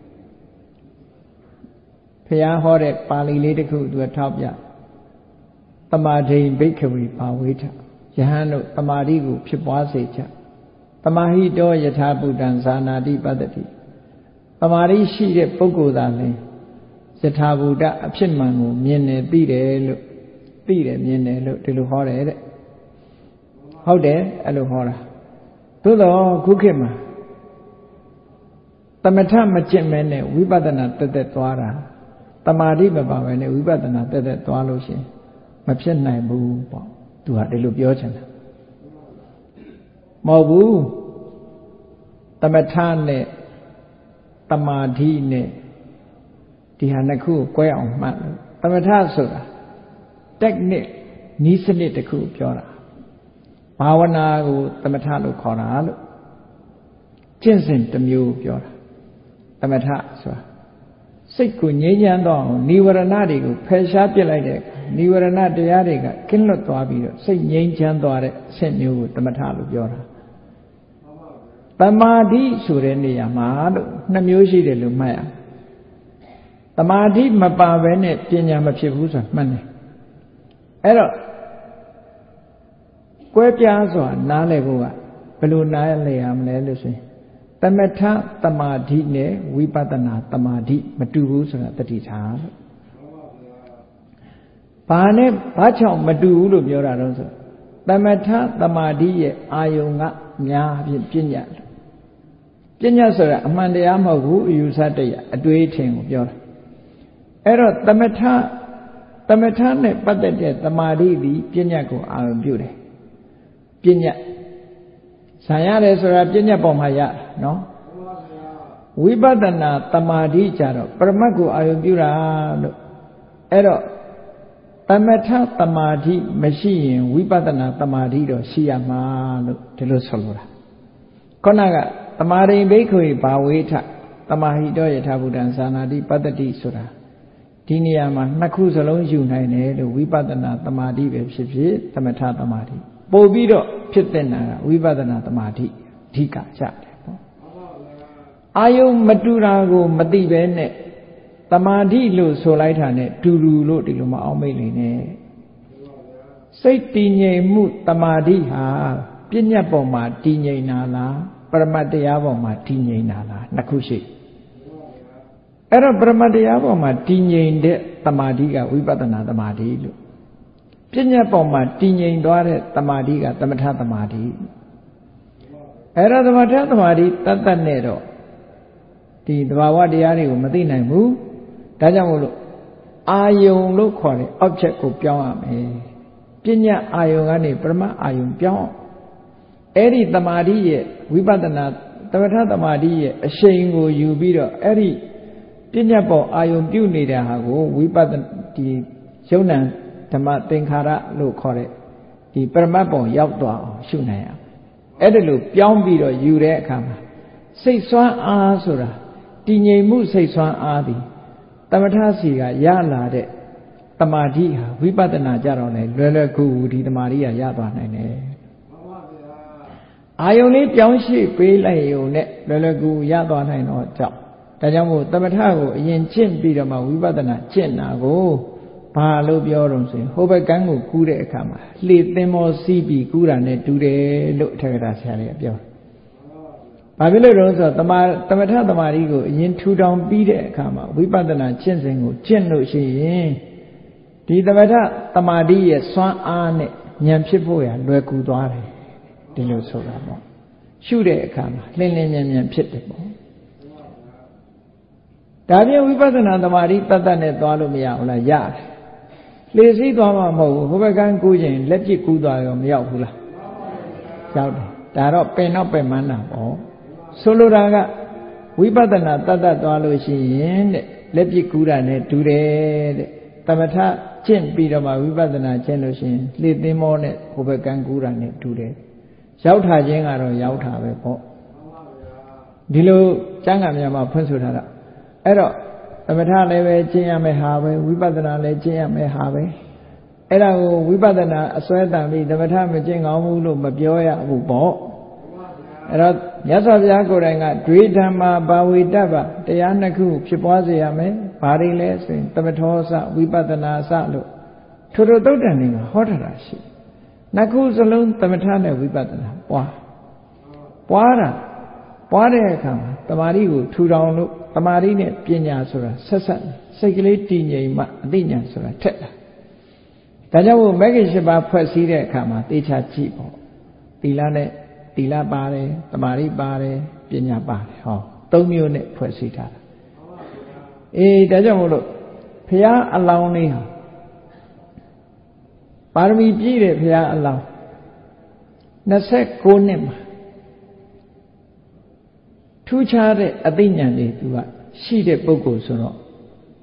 ဘုရားဟောတဲ့ပါဠိလေးတစ်ခုသူကထောက်ပြတမာဒိန်ဘိက္ခဝီပါဝေထယဟန်တို့တမာတိကိုဖြစ်ပွားစေချတမာဟိတောယထာဘုဒ္ဓံဇာနာတိပတ္တိတမာတိရှိတဲ့ပုဂ္ဂိုလ်သာလင်ယထာဘုဒ္ဓအဖြစ်မှန်ကိုမြင်တယ်သိတယ်လို့သိတယ်မြင်တယ်လို့ဒီလိုဟောတယ်တဲ့ဟုတ်တယ်အဲ့လိုဟောတာသို့တော့ခုခေတ်မှာသမထမကျင့်မဲနဲ့ဝိပဿနာတက်တက်သွားတာတမာတိမပါပဲနဲ့ဝိပဿနာတက်တက်သွားလို့ရှိရင်မဖြစ်နိုင်ဘူးပေါ့သူကဒီလိုပြောချင်တာမဟုတ်ဘူးသမထနဲ့တမာတိနဲ့ đi hà này khu quay ông mà tâm tha sửa technique ní sân để khu cho ra bhavana của tâm tha lúc khó ra lúc chân sinh tâm yêu cho ra tâm tha sửa sách của nhớ nhàng đó nivarana đi của phê sát biết lại đấy nivaranaတရားတွေကကင်းလွတ်သွားပြီးတော့စိတ်ငြိမ်းချမ်းသွားတဲ့ဆင့်မျိုးကိုသမထလို့ပြောတာတမာတိဆိုတဲ့နေရာမှာလို့နှစ်မျိုးရှိတယ်လို့မှတ်ရတမာတိမပါဘဲနဲ့ပညာမဖြစ်ဘူးဆိုတာမှတ်တယ်အဲ့တော့ကွဲပြားစွာနားလည်ဖို့ကဘယ်လိုနားလည်ရမလဲလို့ဆိုရင်သမထတမာတိနဲ့ဝိပဿနာတမာတိမတူဘူးဆိုတာတတိထားလို့ဘာနဲ့ဘာကြောင့်မတူဘူးလို့ပြောတာတော့ဆိုသမထတမာတိရဲ့အာယုံကများဖြင့်ပညာပညာဆိုတာအမှန်တရားမဟုတ်ဘူးအယူဆတရားအတွေးထင်ကိုပြောတာအဲ့တော့သမထနဲ့ပတ်သက်တဲ့တမာတိဒီပညာကိုအာရုံပြုတယ်ပညာဆံရတယ်ဆိုတာပညာပေါ်မှာရနော်ဝိပဿနာတမာတိကြတော့ပရမတ်ကိုအာရုံပြုတာလို့အဲ့တော့သမထတမာတိမရှိရင်ဝိပဿနာတမာတိတော့ရှိရမှာလို့ဒီလိုဆိုလိုတာခုနကတမာရိဘိက္ခုဘာဝေထတမာဟိတောယထာဘုဒ္ဓံသာနာတိပတ္တိဆိုတာဒီနေရာမှာနှစ်ခုစလုံးယူနိုင်တယ်လို့ဝိပဿနာတမာတိပဲဖြစ်ဖြစ်သမထတမာတိပို့ပြီးတော့ဖြစ်တဲ့နာကဝိပဿနာတမာတိအဓိကကြတယ်ပေါ့အာယုံမတူတာကိုမသိပဲနဲ့တမာတိလို့ဆိုလိုက်တာနဲ့တူတူလို့ဒီလိုမအောင်မိတ်နေနဲ့စိတ်တည်ငြိမ်မှုတမာတိဟာပညာပေါ်မှာတည်ငြိမ်တာလားပရမတ်တရားပေါ်မှာတည်ငြိမ်တာလားနှစ်ခုရှိအဲ့တော့ပရမတ်တရားပေါ်မှာတည်ငြိမ်တဲ့တမာတိကဝိပဿနာတမာတိလို့ပညာပေါ်မှာတည်ငြိမ်သွားတဲ့တမာတိကသမထတမာတိအဲ့တော့သမထတမာတိတတ်တတ်နဲ့တော့ဒီသဘာဝတရားတွေကိုမသိနိုင်ဘူးဒါကြောင့်မို့လို့အာယုံလို့ခေါ်တဲ့ object ကိုပြောင်းရမယ်ပညာအာယုံကနေပရမတ်အာယုံပြောင်းအဲ့ဒီတမာတိရဲ့ဝိပဿနာသမထတမာတိရဲ့အရှိန်ကိုယူပြီးတော့အဲ့ဒီပညာပေါ်အာယုံပြုနေတဲ့ဟာကိုဝိပဿနာဒီယုံ nant ဓမ္မသင်္ခါရလို့ခေါ်တဲ့ဒီပရမတ်ပုံရောက်သွားအောင်ရှုနိုင်ရအဲ့ဒါလို့ပြောင်းပြီးတော့ယူတဲ့အခါမှာစိတ်ဆွမ်းအားဆိုတာတည်ငြိမ်မှုစိတ်ဆွမ်းအားသည်သမထစီကရလာတဲ့တမာတိဟာဝိပဿနာကြတော့လေလွယ်လွယ်ကူကူဒီတမာတိကရသွားနိုင်တယ်အာယုံလေးပြောင်းရွှေ့ပေးလိုက်ရုံနဲ့လွယ်လွယ်ကူကူရသွားနိုင်တော့ကြောင့်ဒါကြောင့်မို့သမထကိုအရင်ကျင့်ပြီးတော့မှဝိပဿနာကျင့်တာကိုဘာလို့ပြောတော့ဆိုရင်ဟိုဘက်ကန်းကိုကူးတဲ့အခါမှာလှေသင်္ဘောစီးပြီးကူးတာနဲ့တူတယ်လို့အထက်ကရာဆရာလေးကပြောတယ်။ဘာဖြစ်လို့တော့ဆိုတော့သမထတမာတိကိုအရင်ထူထောင်ပြီးတဲ့အခါမှာဝိပဿနာကျင့်စဉ်ကိုကျင့်လို့ရှိရင်ဒီသမထတမာတိရဲ့စွမ်းအားနဲ့ဉာဏ်ဖြစ်ဖို့ရလွယ်ကူသွားတယ်ဒီလိုဆိုတာပေါ့။ရှုတဲ့အခါမှာလင်းလင်းမြန်မြန်ဖြစ်တယ်ပေါ့။ဒါပြင်ဝိပဿနာတမာတိတတ်တတ်နဲ့သွားလို့မရဘူးလားရတယ်။လေစီးသွားမှာမဟုတ်ဘူးဟိုဘက်ကန်းကူးရင်လက်ပြစ်ကူးသွားရောမရောက်ဘူးလားရောက်တယ်ဒါတော့ပင်တော့ပင်မှန်းတာပေါ့ဆိုလိုတာကဝိပဿနာတတ်တတ်သွားလို့ရှိရင်တဲ့လက်ပြစ်ကူးတာနဲ့တူတယ်တဲ့သမထကျင့်ပြီးတော့မှဝိပဿနာကျင့်လို့ရှိရင်လေသင်းမောနဲ့ဟိုဘက်ကန်းကူးတာနဲ့တူတယ်ရောက်ထားခြင်းကတော့ရောက်တာပဲပေါ့ဒီလိုကျမ်းဂန်များမှာဖွင့်ဆိုထားတာအဲ့တော့သမထလည်းပဲကျင့်ရမယ်ဟာပဲဝိပဿနာလည်းကျင့်ရမယ်ဟာပဲအဲ့ဒါကိုဝိပဿနာအစွဲတန်ပြီးသမထမကျင့်ကောင်းဘူးလို့မပြောရဘူးပေါ့အဲ့တော့မြတ်စွာဘုရားကိုယ်တိုင်ကဒွေဓမ္မာဘာဝေတ္တပတရားနှစ်ခုဖြစ်ပွားစေရမယ်ဘာတွေလဲဆိုရင်သမထောစဝိပဿနာစလို့ထို့သုတ်တန်တွေမှာဟောထားတာရှိနှစ်ခုစလုံးသမထနဲ့ဝိပဿနာပွားတဲ့အခါမှာတမာတိကိုထူထောင်လို့တမာတိနဲ့ပညာဆိုတာဆက်ဆက်စိတ်ကလေးတည်ငြိမ်မှအသိဉာဏ်ဆိုတာထက်တာဒါကြောင့်မို့မဂ္ဂင်၈ပါးဖွဲ့စည်းတဲ့အခါမှာသေချာကြည့်ပေါ့သီလနဲ့သီလပါတယ်တမာတိပါတယ်ပညာပါတယ်ဟောသုံးမျိုးနဲ့ဖွဲ့စည်းထားတာဒါကြောင့်မို့လို့ဘုရားအလောင်းလေးဟာပါရမီပြည့်တဲ့ဘုရားအလောင်း29နှစ်မှာထူးခြားတဲ့အသိဉာဏ်တွေသူကရှိတဲ့ပုဂ္ဂိုလ်ဆိုတော့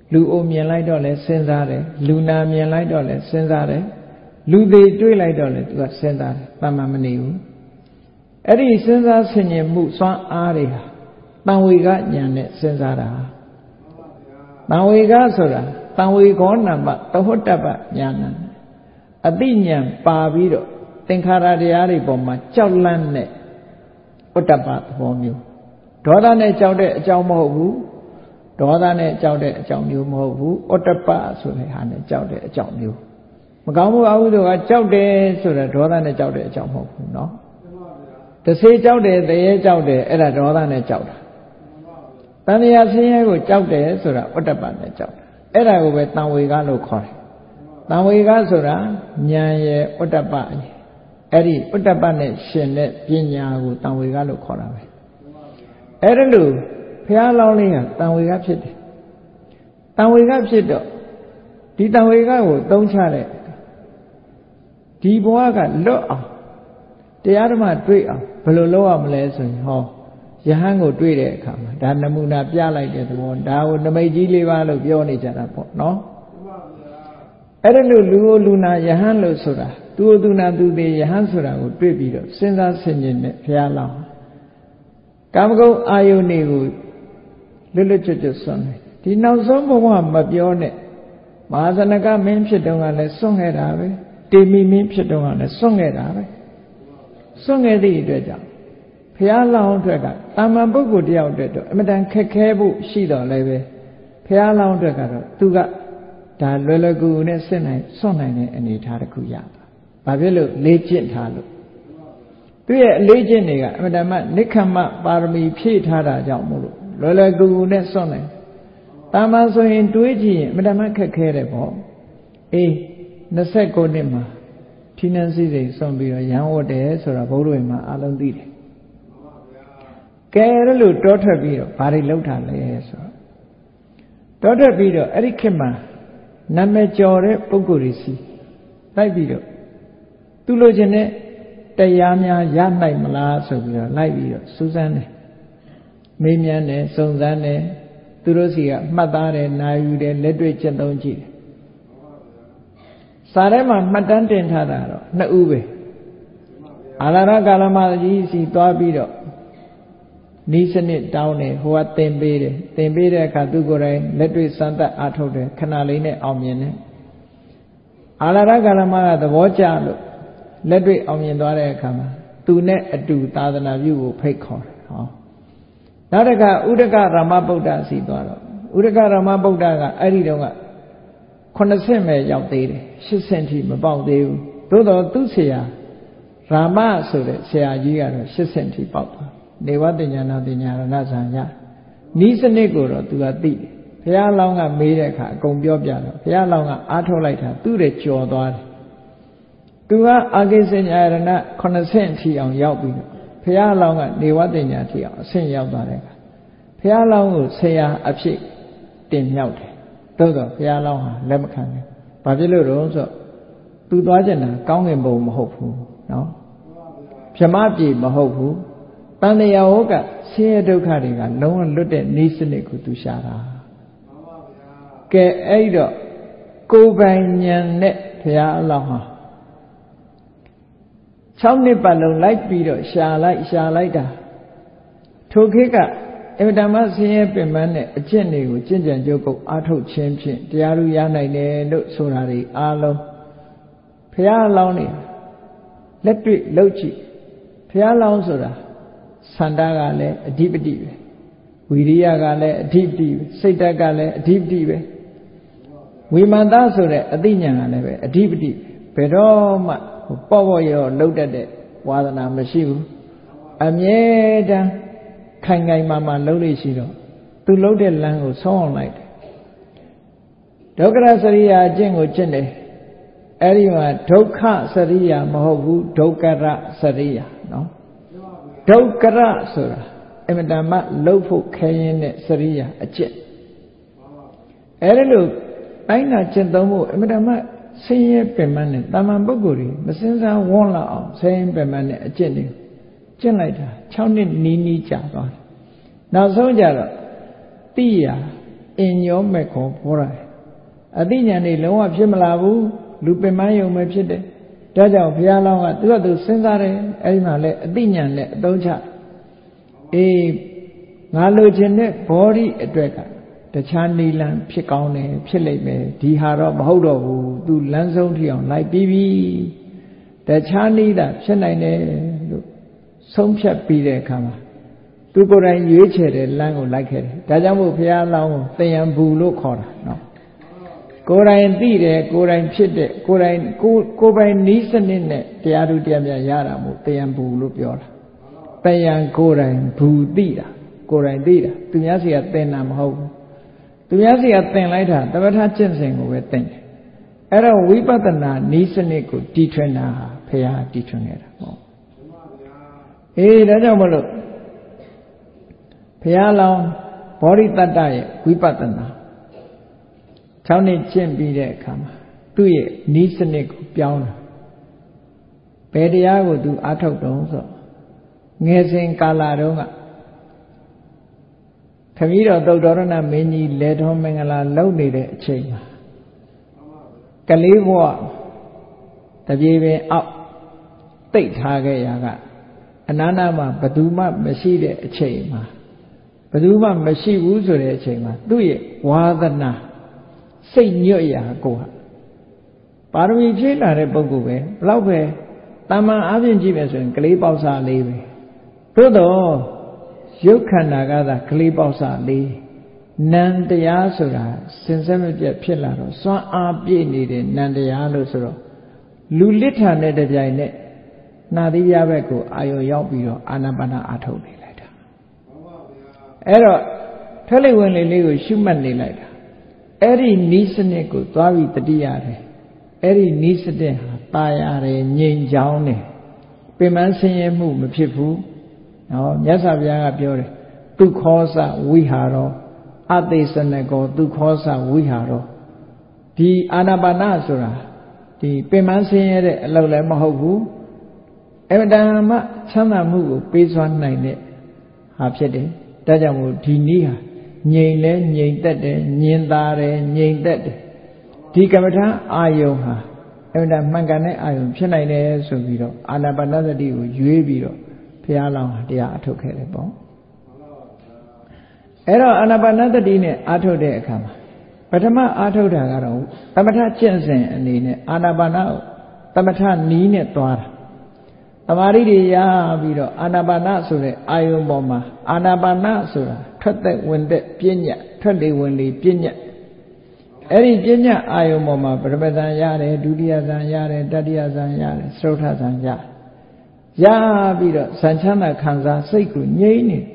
လူအိုမြင်လိုက်တော့လဲစဉ်းစားတယ်လူနာမြင်လိုက်တော့လဲစဉ်းစားတယ်လူသေးတွေးလိုက်တော့လဲသူကစဉ်းစားတယ်တမန်မနေဘူးအဲ့ဒီစဉ်းစားဆင်ခြင်မှုစွမ်းအားတွေဟာတန်ဝေကဉာဏ်နဲ့စဉ်းစားတာတန်ဝေကဆိုတာတန်ဝေခောနာမသဟောတ္တပဉာဏ်အသိဉာဏ်ပါပြီးတော့သင်္ခါရတရားတွေပေါ်မှာကြောက်လန့်တဲ့ဥတ္တပသဘောမျိုးဒေါသနဲ့ကြောက်တဲ့အကြောင်းမဟုတ်ဘူးဒေါသနဲ့ကြောက်တဲ့အကြောင်းမျိုးမဟုတ်ဘူးဥတ္တပဆိုတဲ့ဟာနဲ့ကြောက်တဲ့အကြောင်းမျိုးမကောင်းမှုအဟုသို့ကကြောက်တယ်ဆိုတာဒေါသနဲ့ကြောက်တဲ့အကြောင်းမဟုတ်ဘူးเนาะတဆေးကြောက်တယ်တရေကြောက်တယ်အဲ့ဒါဒေါသနဲ့ကြောက်တာတဏှာဆင်းရဲကိုကြောက်တယ်ဆိုတာဥတ္တပနဲ့ကြောက်တာအဲ့ဒါကိုပဲတံဝေကလို့ခေါ်တယ်တံဝေကဆိုတာဉာဏ်ရဲ့ဥတ္တပအဲ့ဒီဥတ္တပနဲ့ရှင်တဲ့ပညာကိုတံဝေကလို့ခေါ်တာပဲအဲ့ဒါလို့ဘုရားလောင်းလေးကတံဝေကဖြစ်တယ်တံဝေကဖြစ်တော့ဒီတံဝေကကိုသုံးချတဲ့ဒီဘဝကလွတ်အောင်တရားဓမ္မတွေ့အောင်ဘယ်လိုလုပ်ရမလဲဆိုရင်ဟောယဟန်ကိုတွေ့တဲ့အခါမှာဒါနမူနာပြလိုက်တဲ့သဘောဒါကိုနမိတ်ကြီးလေးပါလို့ပြောနေကြတာပေါ့နော်အဲ့ဒါလို့လူကိုလူနာယဟန်လို့ဆိုတာသူ့သူနာသူသေးယဟန်ဆိုတာကိုတွေ့ပြီးတော့စဉ်းစားဆင်ခြင်တဲ့ဘုရားလောင်းကာမဂုဏ်အာယုန်တွေကိုလွတ်လွတ်ကျွတ်ကျွတ်စွန့်တယ်ဒီနောက်ဆုံးဘဝမပြောနဲ့မဟာဇနကမင်းဖြစ်တော့ကလည်းစွန့်ခဲ့တာပဲတေမီမင်းဖြစ်တော့ကလည်းစွန့်ခဲ့တာပဲစွန့်ခဲ့သည့်အတွက်ကြောင့်ဘုရားလောင်းအတွက်ကတာမန်ပုဂ္ဂိုလ်တယောက်အတွက်တော့အမတန်ခက်ခဲဖို့ရှိတော့လည်းပဲဘုရားလောင်းအတွက်ကတော့သူကဒါလွယ်လွယ်ကူကူနဲ့စွန့်နိုင်တဲ့အနေအထားတစ်ခုရတာဘာဖြစ်လို့လေ့ကျင့်ထားလို့သူရဲ့အလေးကျင့်တွေကအမတန်မှနိက္ခမပါရမီဖြည့်ထားတာကြောင့်မို့လို့လွယ်လွယ်ကူကူနဲ့စွန့်နိုင်တာမန်ဆိုရင်တွေးကြည့်ရင်အမတန်မှခက်ခဲတယ်ပေါ့အေး29နှစ်မှာဌိနန်းစည်းစိမ်စွန့်ပြီးတော့ရန်ဝတ်တယ်ဆိုတာဘုရားရှင်မှာအလုံးသိတယ်ကဲရလို့တောထွက်ပြီးတော့ဘာတွေလောက်တာလဲဆိုတော့တောထွက်ပြီးတော့အဲ့ဒီခေတ်မှာနာမည်ကျော်တဲ့ပုဂ္ဂိုလ်တွေစီလိုက်ပြီးတော့သူလိုချင်တဲ့တရားများရနိုင်မလားဆိုပြီးတော့လိုက်ပြီးတော့စူးစမ်းတယ်မေးမြန်းတယ်စုံစမ်းတယ်သူတို့စီကမှတ်သားတယ်နာယူတယ်လက်တွေ့ကျင့်သုံးကြည့်တယ်စာထဲမှာမှတ်တမ်းတင်ထားတာတော့2ဦးပဲအာလာရကာလမကြီးစီသွားပြီးတော့နီးစနစ်တောင်းတယ်ဟိုကသင်ပေးတယ်သင်ပေးတဲ့အခါသူကိုယ်တိုင်လက်တွေ့စမ်းသပ်အားထုတ်တယ်ခဏလေးနဲ့အောင်မြင်တယ်အာလာရကာလမကသဘောကျလို့လက်တွေ့အောင်မြင်သွားတဲ့အခါမှာသူနဲ့အတူသာသနာပြုကိုဖိတ်ခေါ်တယ်ဟောနောက်တစ်ခါဥဒကရမဗုဒ္ဓစီသွားတော့ဥဒကရမဗုဒ္ဓကအဲ့ဒီတော့က80ပဲရောက်သေးတယ်80ထိမပေါက်သေးဘူးသို့တော့သူ့ဆရာရာမဆိုတဲ့ဆရာကြီးကတော့80ထိပေါက်သွားနေဝတဉ္ဇာနာတင်ညာရဏဇာညနီးစနစ်ကိုတော့သူကသိတယ်ဘုရားလောင်းကမေးတဲ့အခါအကုန်ပြောပြတော့ဘုရားလောင်းကအားထုတ်လိုက်တာသူ့ရဲ့ကြော်သွားတယ်သူကအာကိစဉ္ဇာရဏ80အထိအောင်ရောက်ပြီးတော့ဘုရားလောင်းကနေဝတဉ္ဇာထိအောင်အဆင့်ရောက်သွားတဲ့အခါဘုရားလောင်းကိုဆရာအဖြစ်တင်မြောက်တယ်သို့တော့ဘုရားလောင်းဟာလက်မခံဘူးဘာဖြစ်လို့တော့ဆိုသူသွားကျင်တာကောင်းကင်ဘုံမဟုတ်ဘူးနော်ဗြဟ္မပြည်မဟုတ်ဘူးတန်တရာဟောကဆင်းရဲဒုက္ခတွေကလုံးဝလွတ်တဲ့နိစ္စနစ်ကိုသူရှာတာကဲအဲ့တော့ကိုယ်ပိုင်ဉာဏ်နဲ့ဘုရားအလောင်းဟာ6နှစ်ပတ်လုံးလိုက်ပြီးတော့ရှာလိုက်တာထိုခေတ်ကအင်မတန်မှဆင်းရဲပင်ပန်းတဲ့အကျင့်တွေကိုကျင့်ကြံကြိုးကုပ်အားထုတ်ခြင်းဖြင့်တရားလူရနိုင်တယ်လို့ဆိုတာတွေအားလုံးဘုရားအလောင်းနေလက်တွေ့လုပ်ကြည့်ဘုရားအလောင်းဆိုတာစန္ဒကလည်းအဓိပတိပဲဝီရိယကလည်းအဓိပတိပဲစိတ်ဓာတ်ကလည်းအဓိပတိပဲဝိမာန်သားဆိုတဲ့အသိဉာဏ်ကလည်းပဲအဓိပတိဘယ်တော့မှပေါ့ရောလှုပ်တတ်တဲ့ဝါဒနာမရှိဘူးအမြဲတမ်းခိုင်ခိုင်မာမာလှုပ်လို့ရှိတော့သူလှုပ်တဲ့လမ်းကိုဆုံးအောင်လိုက်တယ်ဒုက္ခရစရိယာအကျင့်ကိုကျင့်တယ်အဲ့ဒီမှာဒုက္ခစရိယာမဟုတ်ဘူးဒုက္ခရစရိယာနော်ဒုက္ခရဆိုတာအမတန်မှလှုပ်ဖို့ခဲရင်တဲ့စရိယာအကျင့်အဲ့ဒါလို့တိုင်းတာကျင့်သုံးဖို့အမတန်မှဆင်းရဲပင်ပန်းတဲ့တာမန်ပုဂ္ဂိုလ်တွေမစင်စားဝန်းလာအောင်ဆင်းရဲပင်ပန်းတဲ့အကျင့်တွေကျင့်လိုက်တာ6နှစ်နီးနီးကြာသွားတယ်နောက်ဆုံးကြတော့တိရ in your meko pora. A dinya ni loa pimalabu, lupemayo me pide. Daja piala, do the sensare, Elimale, a dinya le, doja. A Nalogene body a dragon. The Chanilan Picone, Pileme, Dihara, Hodo, do Lanzontion like BB. The Chani that Chenine, some chap be there come. To go and use it, Lango like it. Dajamu Piala, Tayam Bulu Kora. No. Go and be there, go and chit it, go by Nisan in it, the Adu Diamia Yara, Tayam Bulu Yora. Tayam Goran Budida, Goran Dida, Tunyasi at Tenam Home. Tunyasi at Ten later, the Vata Chensing over Ten. Era Wipatana, Nisaniku, Titrena, Paya, Titrena. Eh, Rajamolo Payalong, Body Tadai, Wipatana. Tony Chin be there come. Do ye, Nisaniku, Pion. Pedia will do Atodon. Ngezing Kaladonga Camilo Dodorana Mini led home Mangala lonely the chamber. Kaliwa the Vive up Tate Hage Yaga Ananama Baduma Machide a chamber. Baduma Machi Wuzure chamber. Do ye Wadana say Nyoya Goa Parvi Jila Rebogue, Blauwe, Tama Avin Jimenson, Kalipausa Levy. Todo, you can agada Kalipausa Lee. Nandayasura, Sensemet Pilaro, so are being needed, Nandayasura. Lulita Nedajane, Nadiabeco, Ayo Yobio, Anabana Atoni later. Error, tell you when Lego humanly later. Eri Nisaneko, Tavi the Diare. Eri Nisade, Tayare, Yin Jaune. Pimansin move, people. No, yes, I've young beauty. Tu cosa wiharo. Adesanego, tu cosa wiharo. The Anabanasura. The Pimansin, Lola Mahobu. Evidama, Chanamu, based on 9. Hapsede, Dajamu, Tinia. Nyen, Nyen Tete, Nyen Dare, Nyen Tete. Tikamata, Ayoha. Evidam Mangane, Ayom, Chenai, Soviro, Anabanadi, Yueviro. Piala, dear Atokebo. Era Anabanadine, Ato de Kama. Patama Ato Dagaro, Tamata Chensen and Nine, Anabanao, Tamata Nine Tor. Amari ya Vido, Anabanasure, Ayumoma, Anabanasura, Tute Wende Pinya, Tute Wendi Pinya. Eri Pinya Ayumoma, Brabazan Yare, Dudiazan Yare, Dadiazan Yare, Srotazan Yare. Ya Vido, Sanchana Kanza, Seku, Yeni.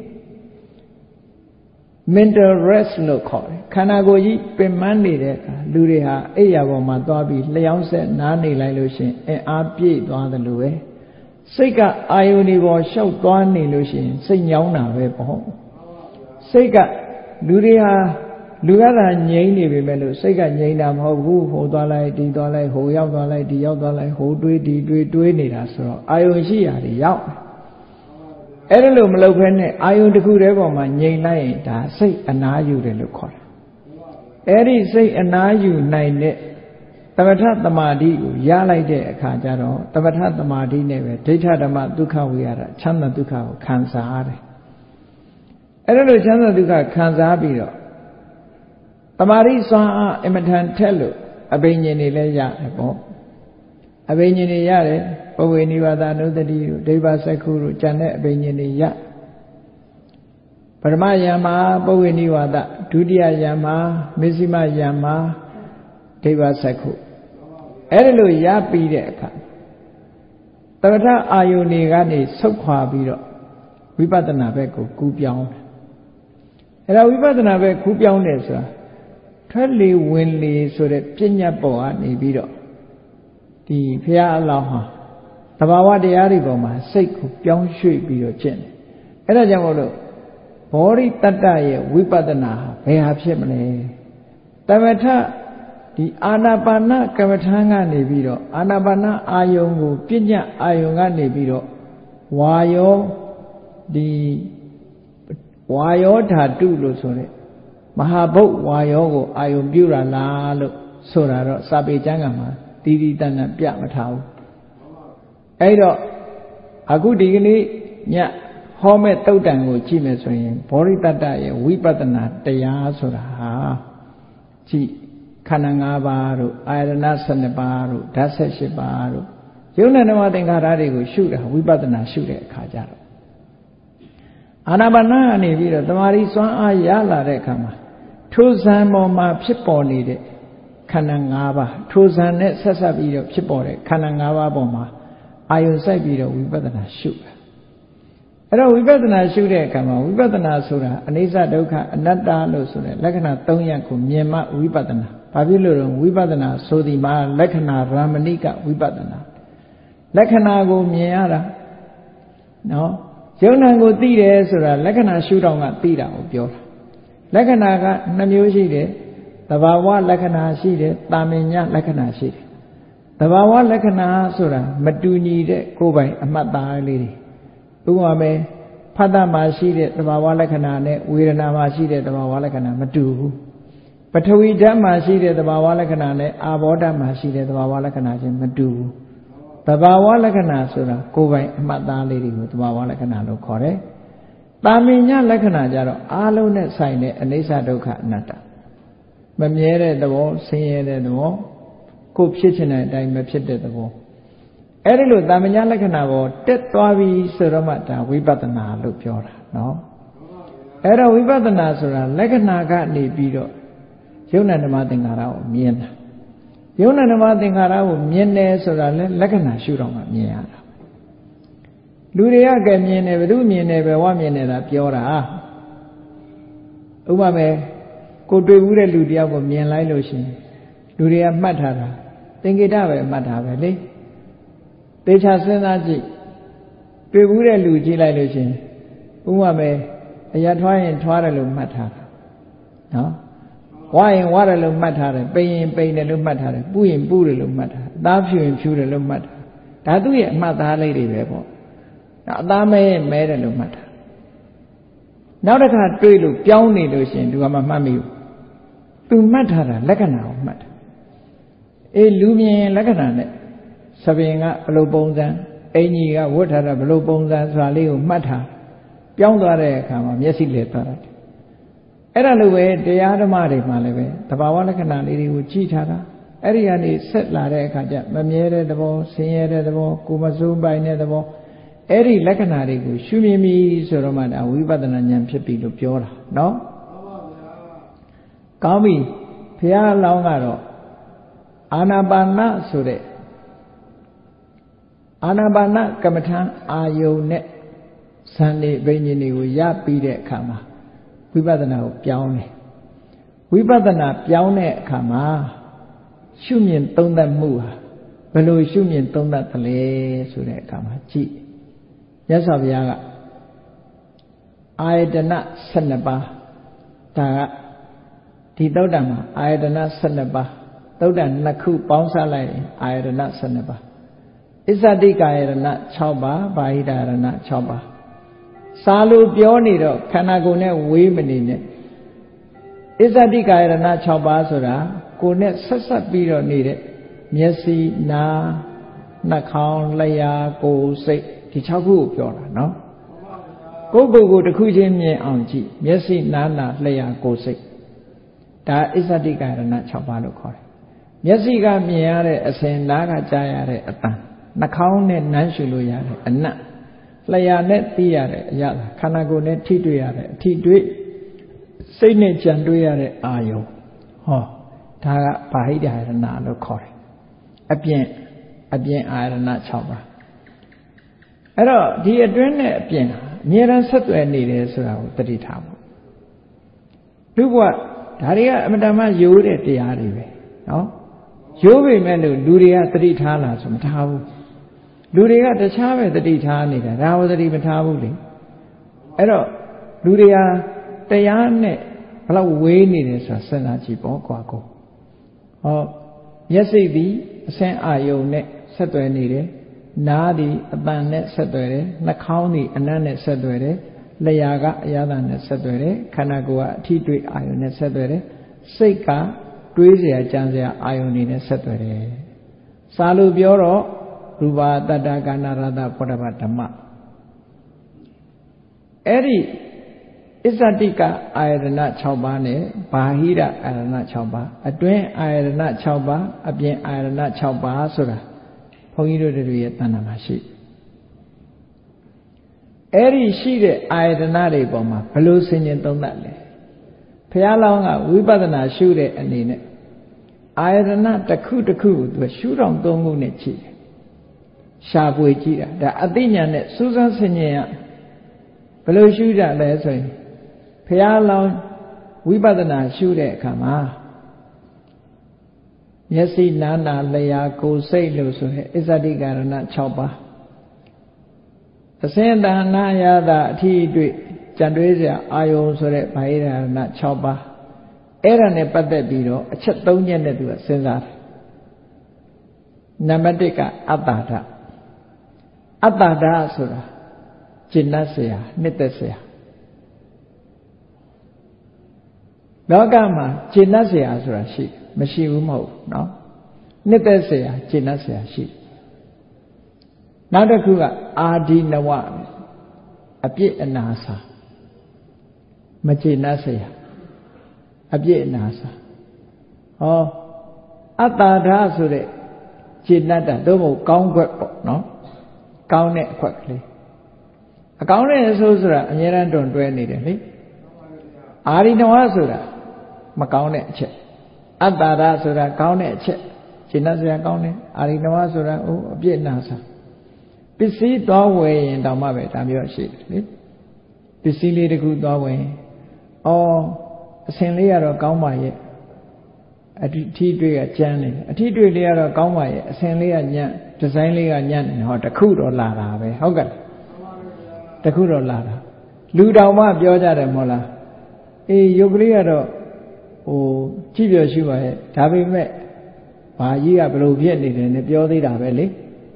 Mental rest no call. Kanagoyi, Pemandi, Luriha, Eyaboma, Dobi, Leonse, Nani Lilushin, and Api, Don the Lue. Sega Ioni was shout Don Nilushin, Saint Yauna, Wepo. Sega Luriha, Lugara, Yeni, Vimelu, Sega Yenam, Ho, Dolai, Di Dolai, Ho Yaudolai, Di Yaudolai, Ho Dui, so Iosia, the Yaw. Erelum Lopene, Ion the Kureva, Yenai, da say Anayu the Lucor. Eri say Anayu nine. Tabatat the Madi, Yalai de Kajaro, Tabatat the Madi neve, Data the Maduka Viara, Chanda Duka, Kansahare. Erelu Chanda Duka, Kansabiro. Tamari saw Ematan Tellu, Abenian Leya, Abenian Yare, Oweni Vada Nudadi, Deva Sakuru, Janet Abenian Ya. Parma Yama, Boweni Vada, Dudia Yama, Mizima Yama, Deva Saku. Erelu Ya be there. Tavata Ayuni Gani, Sokwa Biro, Vipatana Beko, Kupion. And I Vipatana Bek Kupion Nessa. Totally winly so that Pinya Boa Nibido. The Pia Laha. Tabawa de Arigoma, Seku, Pion Shui Bido Chen. Erajamolo, Bori Tataye, Vipatana, Beha Shemane. Tavata. The Anabana Kamatanga Nebido, Anabana Ayongu, Pinya Ayonga Nebido, Wayo, the Wayo Tatu Losore, Mahabhut Wayogo Ayumbura Lalu Suraro Sabi Jangama Didi Dana Piamatau Edo Aku digini nya home taudango jime soyin Boritata ye Vipassana Daya Suraha Ji Kanangabaru Ayana Sanebaru Daseshibaru Yuna Nama Dengararigo shoot Vipassana shoot a Kajaro Anabana ni Vira Tamari Swan Ayala Rekama Tuzan Moma Pipo needed Kanangaba Tuzan net Sasabi Pipore Kanangaba Boma Ayun Sabido Vipassana shoot Ero Vipassana shoot a kama Vipassana Sura Anisa Doka Ananda Losura Lakana Tonyaku Myema Vipassana Pavilur Vipassana Sodima Lakana Ramanika Vipassana Lakana go Miara No Yona go Tide Sura Lakana shoot on a Tida of Pure Lakana Namushi the Bawa Lakana Shide Taminya Lakana Shide the Bawa Lakana Sura Matuni de Kobai Amata lady Uame Pada Mashide the Bawa Lakana Wirana Mashide the Bawa Lakana Matu Patawi Damashide the Bawa Lakana Aboda Mashide the Bawa Lakana Matu the Bawa Lakana Sura Kobai Amata lady with Bawa Lakana lo Kore Taminya Lakana Jaro Alone Sine Anisa Doka Nata Mamere the wall, Sing the wall, Coop Kitchen and I mepsit the wall. Erilu Taminya Lakana, Tetwavi Suramata, Vipassana look pure, no? Era Vipassana Sura, Lakanaga ni Bido. Yuna Namatingara, Miena. Yuna Namatingara, Miene Sura, Lakana Shurama, Miana. Luria Gamine, Lumine, Wamine, Piora. Umame. Could we would a Ludia of Mian Lilotion? Ludia Matara. Think it out, Matavali. They shall send Aji. We would a Luji Lilotion. Umame, a Yatway and Twaralu Matara. No? Why in Waterloo Matara, paying a little matter, Buin Burilu Matara, Dafu and Fudalu Matara. That we at Mata Lady Rebel. Now that may made a little matter. Now that I pray to Pioni Lucian to Amamami. To Matara, Lakana, Mat. A Lumian Lakana, Sabinga, Lobonza, Eniga, Water, Lobonza, Salio, Mata, Piondare, Kama, Yesi Leparat. Eraluwe, the Adamari Maleve, the Bawalakana, Uchitara, Ariani, Setlare, Kaja, Mamere the Bo, Siere the Bo, Kumazum by Nedabo, Eri Lakanari, Shumimi, Soromana, Vipassana Yampipi, Piora, no? Kami, Pia Longaro, Anabana Sure Anabana Kamatan Ayo Net Sunday Benini Yapi de Kama Vipassana Piaune Vipassana Piaune Kama Shumin Tonda Mua Belu Shumin Tonda Tale Sure Kama Chi Yasaviaga Ayadana Sanaba Taga Tidodama Ayadana Sanaba Todan Naku Pausa Lai Ayadana Sanaba Isadika Ayadana Chauba Bahidarana Chauba Salu Pionido Kanagune Women Isadika Ayadana Chauba Sura Kune Sasapiro needed Miesi Na Nakon Laya Go Say Tichagu Piora no Go to Kujin Anji Miesi Nana Laya Go Say Da Isadika Ayadana Chauba Lokore Yasiga Miare Asen Naga Jayare Atan Nakaune Nanshuluyare Anna Layane Tiare Yala Kanagone Tiduyare Tidui Sine Janduyare Ayo Ho Taga Pahida Arana Lokore Abien Arana Chauba Ero Dia Dwene Abien Miran Satwe Nide Sura Taditamu Do what Daria Amadama Yure Tiari No Yobi Melu, Luria Tritala, some Tabu. Luria the Chave the Ditani, Rao the Ribatabuli. Ero, Luria, Tayane, Palaway a Senachi Bonquaco. Oh, Yesi, Saint Ayo ne, Saturnide, Nadi, Abanet Saturday, Nakauni, Ananet Saturday, laya ga ayada ne set dwe khana ko ga athi dwe ayun ne set dwe sait ka dwe sia jan sia ayun ni ne set dwe sa lo pyo ro rupa tatta kana rata phodappa dhamma eri Isatika ayarana 6 ပါးနဲ့ဘာဟိရayarana 6 ပါးအတွင်းayarana 6 ပါးအပြင်ayarana 6 ပါးဆိုတာဘုန်းကြီးတို့တွေရဲ့တဏ္ဍာမှာရှိအဲ့ဒီရှိတဲ့ayarana တွေပေါ်မှာဘယ်လိုဆင်ញင်သုံးသပ်လဲဘုရားလောင်းကဝိပဿနာရှုတဲ့အနေနဲ့ayarana တစ်ခုတစ်ခုကိုသူရှုထောင့်3ခုနဲ့ကြည့်တယ်ရှားပွေကြည့်တာဒါအသိဉာဏ်နဲ့စူးစမ်းဆင်ញင်ရဘယ်လိုရှုကြလဲဆိုရင်ဘုရားလောင်းဝိပဿနာရှုတဲ့အခါမှာမျက်စိနာနာလျာကိုယ်စိတ်လို့ဆိုရဲအစ္ဆတိကာရဏ6ပါးအစင်တဏ္ဍယတာအထီးတွေ့ကြံတွေးစရာအာယုံဆိုတဲ့ဘာဟိရဏ6ပါးအဲ့ဒါနဲ့ပတ်သက်ပြီးတော့အချက်3ချက်နဲ့သူကစဉ်းစားတယ်နံပါတ်1ကအတ္တဒအတ္တဒဆိုတာကျင့်တတ်เสียနှစ်သက်เสียလောကမှာကျင့်တတ်เสียဆိုတာရှိမရှိဘူးမဟုတ်เนาะနှစ်သက်เสียကျင့်တတ်เสียရှိနောက်တစ်ခုကအာဒီနဝအပြစ်အနာစာမကျင့်တတ်เสียအပြစ်အနာစာဟောအတ္တဓာဆိုတဲ့ကျင့်တတ်တာသို့မဟုတ်ကောင်းခွက်ပေါ့เนาะကောင်းတဲ့အခွက်ကလေးအကောင်းတဲ့အဆိုးဆိုတာအများအားတွန်တွဲနေတယ်လေအာရိနဝဆိုတာမကောင်းတဲ့အချက်အတ္တရဆိုတာကောင်းတဲ့အချက်ရှင်းတတ်စရာကောင်းတယ်အာရိနဝဆိုတာအပြစ်နာစာပစ္စည်းသွားဝယ်ရင်တောင်မှပဲဒါမျိုးရှိတယ်လေပစ္စည်းလေးတစ်ခုသွားဝယ်ရင်အစင်လေးကတော့ကောင်းပါရဲ့အထီးတွေ့ကကျန်းနေအထီးတွေ့လေးကတော့ကောင်းပါရဲ့အစင်လေးကညံ့ဒီဇိုင်းလေးကညံ့နေဟောတစ်ခုတော့လာတာပဲဟုတ်ကဲ့တခုတော့လာတာလူတောင်မှပြောကြတယ်မဟုတ်လားအေးယုတ်ကလေးကတော့ကြည့်ပြောရှိပါရဲ့ဒါပေမဲ့ဘာကြီးကဘလို့ဖြစ်နေတယ်နဲ့ပြောသေးတာပဲလေ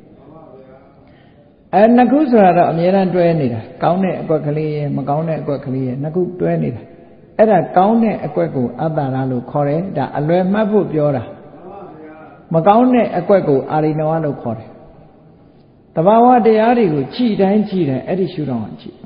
နှစ်ခုဆိုတာတော့အများအားတွဲနေတာကောင်းတဲ့အကွက်ကလေးရဲ့မကောင်းတဲ့အကွက်ကလေးရဲ့နှစ်ခုတွဲနေတာအဲ့ဒါကောင်းတဲ့အကွက်ကိုအတ္တရလို့ခေါ်တယ်ဒါအလွယ်မှတ်ဖို့ပြောတာမကောင်းတဲ့အကွက်ကိုအာရိနဝလို့ခေါ်တယ်တဘာဝတရားတွေကိုကြည်တိုင်းကြည်တိုင်းအဲ့ဒီရှုထောင့်ကကြည်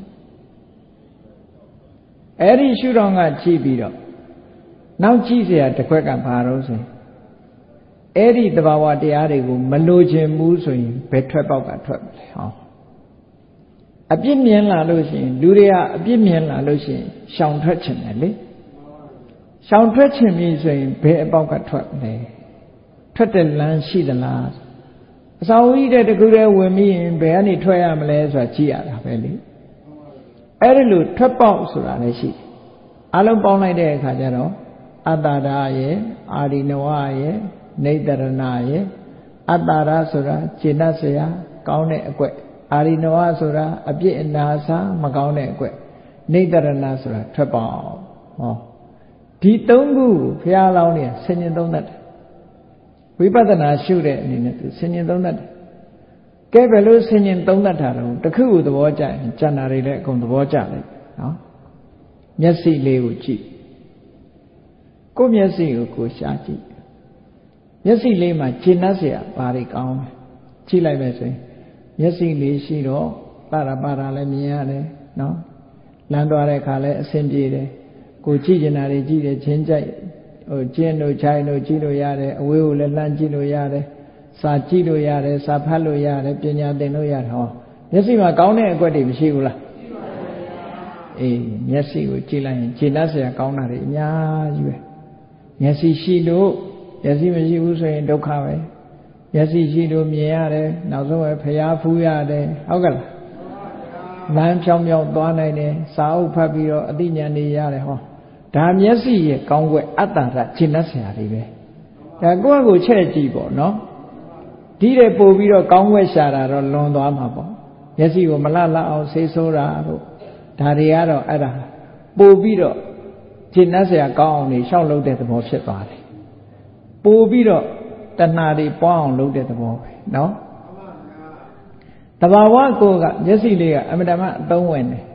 အဲ့ဒီရှုထောင့်ကကြည်ပြီးတော့နောက်ကြည့်เสียတစ်ခွက်ကဘာလို့ဆိုရင်အဲ့ဒီတဘာဝတရားတွေကိုမလိုချင်ဘူးဆိုရင်ဘယ်ထွက်ပေါက်ကထွက်မလဲဟောအပြစ်မြင်လာလို့ရှိရင်လူတွေကအပြစ်မြင်လာလို့ရှိရင်ရှောင်ထွက်ချင်တယ်လေရှောင်ထွက်ချင်ပြီဆိုရင်ဘယ်အပေါက်ကထွက်မလဲထွက်တဲ့လမ်းရှိသလားအစာဝိတဲ့တကူတည်းဝင်ပြီးရင်ဘယ်ကနေထွက်ရမလဲဆိုတာကြည့်ရတာပဲလေအဲ့ဒီလိုထွက်ပေါက်ဆိုတာလည်းရှိအလုံးပေါင်းလိုက်တဲ့အခါကျတော့အတ္တရာရဲ့အာရိနဝရဲ့နေတရဏရဲ့အတ္တရာဆိုတာကျင့်တတ်เสียကောင်းတဲ့အကွက်အာရိနဝဆိုတာအပြစ်အနာစာမကောင်းတဲ့အကွက်နေတရဏဆိုတာထွက်ပေါက်ဟောဒီသုံးခုဘုရားလောင်းနေဆင်ញင်သုံးတတ်တယ်ဝိပဿနာရှုတဲ့အနေနဲ့သူဆင်ញင်သုံးတတ်တယ်ကဲဘယ်လိုဆင်ញင်သုံးတတ်တာတော့တခုကိုသဘောကျရင်ကျန်တာတွေလည်းအကုန်သဘောကျလိုက်နော်မျက်စိလေးကိုကြည့်ကိုယ်မျက်စိကိုကိုယ်ရှားကြည့်မျက်စိလေးမှာကျင့်တတ်เสียဘာတွေကောင်းလဲကြည့်လိုက်မယ်ဆိုရင်မျက်စိလေးရှိတော့ပါတာလည်းမြင်ရတယ်နော်လမ်းသွားတဲ့အခါလည်းအဆင်ပြေတယ်ကိုကြည့်ကျင်တာတွေကြည့်တယ်ချင်းကြိုက်ကျင်းတို့ချိုင်းတို့ကြည့်လို့ရတယ်အဝေးကိုလည်းလှမ်းကြည့်လို့ရတယ်စာကြည့်လို့ရတယ်စာဖတ်လို့ရတယ်ပညာသင်လို့ရတယ်ဟောမျက်စိမှာကောင်းတဲ့အကွက်တွေမရှိဘူးလားအေးမျက်စိကိုကြည့်လိုက်ရင်ကျင့်တတ်เสียကောင်းတာတွေအများကြီးပဲမျက်စိရှိလို့မျက်စိမရှိဘူးဆိုရင်ဒုက္ခပဲမျက်စိရှိလို့မြင်ရတယ်နောက်ဆုံးပဲဖျားဖူးရတယ်ဟုတ်ကဲ့လားလမ်းဖြောင်းဖြောင်းသွားနိုင်တယ်စာအုပ်ဖတ်ပြီးတော့အသိဉာဏ်တွေရတယ်ဟောဒါမျက်စိရဲ့ကောင်းကွက်အတ္တရကျင့်တတ်เสียတွေပဲဒါကိုယ့်ကိုချဲ့ကြည့်ပေါ့နော်ဒီတဲ့ပို့ပြီးတော့ကောင်းကွက်ရှာတာတော့လွန်သွားမှာပေါ့မျက်စိကိုမလှလှအောင်ဆေးဆိုးတာတို့ဒါတွေကတော့အဲ့ဒါပို့ပြီးတော့ကျင့်တတ်เสียကောင်းအောင်နေရှောက်လုပ်တဲ့သဘောဖြစ်သွားတယ်ပို့ပြီးတော့တဏှာတွေပွားအောင်လုပ်တဲ့သဘောပဲနော်တဘာဝကိုကမျက်စိလေးကအမတမအသုံးဝင်တယ်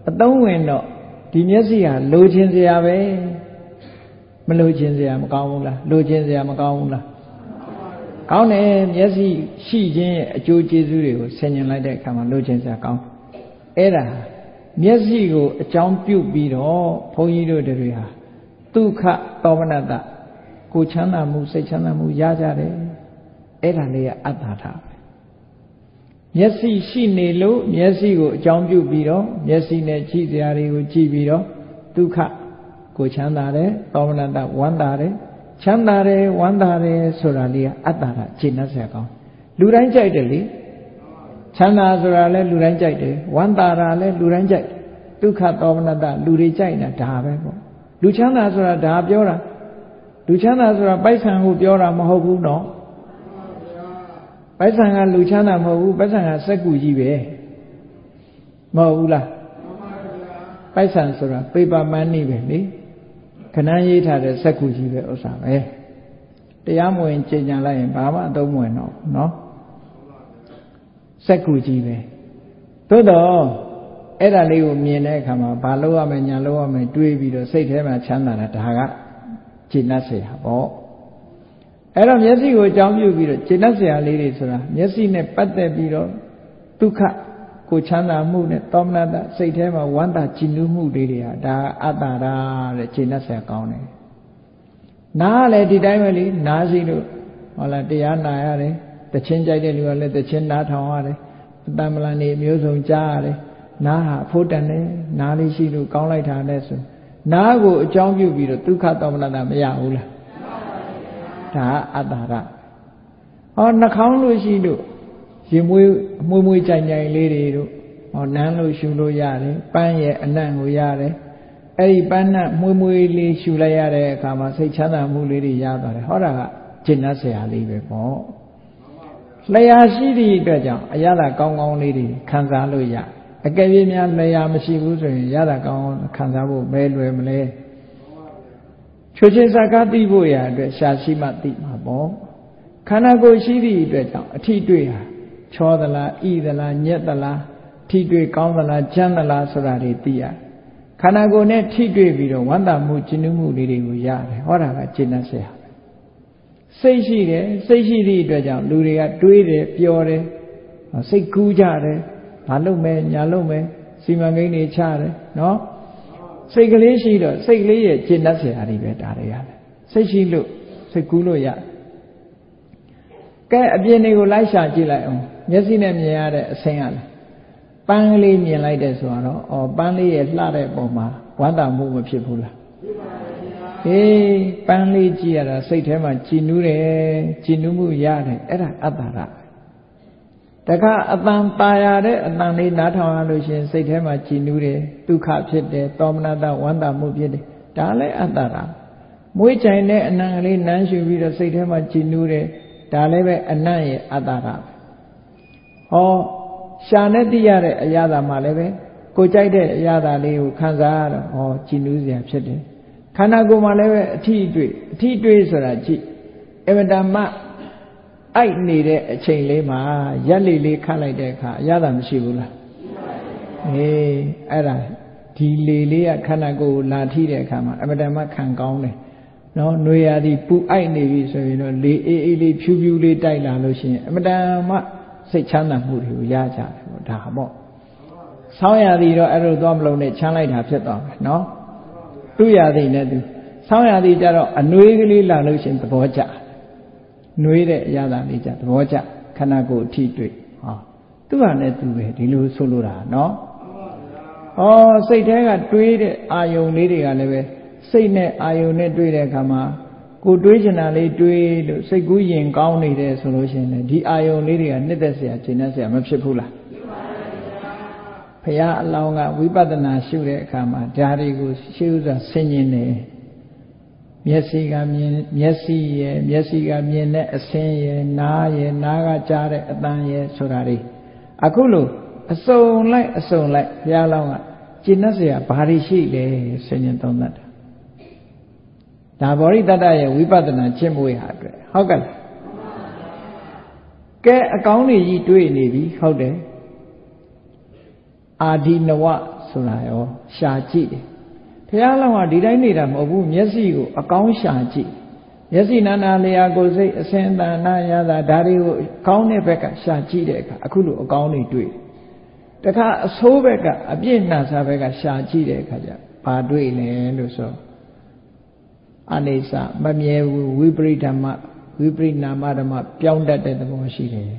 tông nguyên đó đi nhớ gì à lôi trên gì à vậy mà lôi trên gì à mà cao là lôi trên gì à mà cao là cao này nhớ gì xí trên chỗ chế du rồi xem như lại đấy cả mà lôi trên gì à cao ấy là nhớ gì của trong biểu bì đó phong gì rồi đấy à tu khá to mà nè cô chán là mu say chán là mu giá giá đấy ấy là này ắt thà nhớ gì xí này lỗ nhớ gì của trong biểu bì đó nhớ gì này chi ra đi của chi bì đó tu khá cô chán là đấy to mà nè quan là đấy chán là đấy quan là đấy số là này ắt thà chỉ nó sẽ có lưu đánh chạy được đi chán là số là lấy lưu đánh chạy được quan là lấy lưu đánh chạy tu khá to mà nè lưu đi chạy là đá vậy bộ lưu chán là số là đá béo ra lưu chán là số là bái sang hồ béo ra mà hậu vũ nó bái sang là lưu chán là mà hậu bái sang là sắc cụ gì vậy mà hậu là bái sang số là bê ba mani vậy đi khả năng gì thà để sắc cụ gì vậy ở sao vậy để ám nguyên trên nhà lại bà mà tôi muốn nó sắc cụ gì vậy tôi đó ấy là điều miền này khả mà bà lâu mà nhà lâu mà đuôi bị rồi xây thế mà chán là đá gà chỉ là sẽ bỏ ấy là nhớ gì của cháu yêu bị rồi chỉ là sẽ lấy đi rồi nhớ gì này bắt được bị rồi tu khá của chán là mu này tóm là đã xây thế mà quan ta chỉ nuôi mu đi à đã ắt đã để chỉ là sẽ cao này ná lại đi đây mà đi ná gì nữa hoặc là đi ăn này đấy để trên trái đây luôn là để trên ná thòng đấy tam là này miêu sông cha đấy ná hà phốt đàn đấy ná đi xí luôn cao lại thà đấy rồi ná của cháu yêu bị rồi tu khá tóm là đã mới giàu là đã ắt đã nó không luôn xí được chỉ mui chạy nhảy lên đi được nán luôn xu luôn ya đấy ban ye anh năn của ya đấy ấy ban nè mui lên xu lại ya đấy cả mà xây chán là mui lên đi ya đó đấy họ là chính là sẽ đi về bỏ lấy ya xí đi cái chẳng ya là con lên đi khán giả luôn ya cái gì nha lấy ya mà xí cũng rồi ya là con khán giả bộ mê luôn mà lấy cho nên sao cái đi bộ ya để xa xí mà đi mà bỏ khả năng của xí đi cái chẳng thi tuyệt à cho đó là y đó là nhất đó là thi tuyệt cao đó là chân đó là số là để tiệt khả năng của này thi tuyệt vì rồi quan tâm mu chính nước mu đi đi của ya đấy họ là cái chính là sẽ xây xí đi cái chẳng lưu đi cái đuôi đấy biểu đấy xây cú cha đấy bà lúc mẹ nhà lúc mẹ xí mà cái này cha đấy nó xây cái lý xí rồi xây cái lý gì chính là sẽ đi về đó đấy ya xây xí lúc xây cú lúc ya cái ở bên này của lái xe chỉ lại ông nhớ gì này mình ở đây xem à ban lý nhìn lại đấy số đó ban lý là đấy bộ mà quan tâm mua một phiếu phụ là ban lý chỉ là xây thế mà chỉ nuôi đấy chỉ nuôi mua giá đấy ấy là ắt đã đại khá ắt tài đấy ắt này nát hoa rồi xin xây thế mà chỉ nuôi đấy tu khá phiền đấy tóm nát đã quan tâm mua phiền đấy đã lấy ắt đã mỗi trái này anh này nán suy vì rồi xây thế mà chỉ nuôi đấy đã lấy về anh này ắt đã xa nét đi ra đấy ya da mà lấy về cô chạy đấy ya da lấy khán giả đó chỉ nuôi gì hết đấy khán giả cô mà lấy về thi tuyệt rồi là chị em đã mà ai nề đấyချိန်lấy mà ya lấy khán lại đấy khá ya da mới chịu là ấy là thì lấy khán giả cô là thi đấy khá mà em đã mà khán cao này nó nuôi à thì phụ ai nề vì sao nó lấy phiêu lấy tay là lúc xin em đã mà xây chán là mu thì ya cha đã bỏ sáu ya thì đó ở đó mà lâu này chán lại đãဖြစ်သွားတယ်နော်သူ့ ya thìနဲ့သူsáu ya thìကြတော့အနွေးကလေးလာလို့ရှင်သဘောကျနွေးတဲ့အရာသာလေးကြသဘောကျခန္ဓာကိုယ်အထိတွေ့သူ့ဟာနဲ့သူပဲဒီလိုဆိုလိုတာနော်စိတ်ထဲကတွေးတဲ့အာယုံလေးတွေကလည်းပဲစိတ်နဲ့အာယုံနဲ့တွေးတဲ့အခါမှာကိုတွေးချင်တာလေးတွေးလို့စိတ်ကူးရင်ကောင်းနေတယ်ဆိုလို့ရှိရင်ဒီအာယုံလေးတွေကနှစ်သက်เสียချိန်နဲ့เสียမဖြစ်ဘူးလားဘုရားအလောင်းကဝိပဿနာရှုတဲ့အခါမှာဓာတ်တွေကိုရှုဥစွာဆင်ញင်တယ်မျက်စိကမြင်မျက်စိရဲ့မျက်စိကမြင်တဲ့အဆင်းရဲ့နားရဲ့နားကကြားတဲ့အသံရဲ့ဆိုတာတွေအခုလို့အစုံလိုက်ဘုရားအလောင်းကကျင့်낯เสียဘာတွေရှိလဲဆင်ញင်သုံးသပ်တာဒါဗောဓိတတ္တရဲ့ဝိပဿနာကျင့်ဖို့ရအတွက်ဟုတ်ကဲ့ကဲအကောင်းတွေကြီးတွေးနေပြီဟုတ်တယ်အာဒီနဝစဆိုလာရောရှာကြည့်တယ်ဘုရားလောင်းကဒီတိုင်းနေတာမဟုတ်ဘူးမျက်စိကိုအကောင်းရှာကြည့်မျက်စိနာနာလျာကိုယ်စိတ်အစဉ်တန်နာရတာဒါတွေကိုအကောင်းတဲ့ဘက်ကရှာကြည့်တဲ့အခါအခုလိုအကောင်းတွေတွေ့တခါအဆိုးဘက်ကအပြစ်နာစာဘက်ကရှာကြည့်တဲ့အခါကျဘာတွေ့လဲလို့ဆိုအနိစ္စမမြဲဘူးဝိပရိဓမ္မဝိပရိနာမဓမ္မပြောင်းတတ်တဲ့သဘောရှိတယ်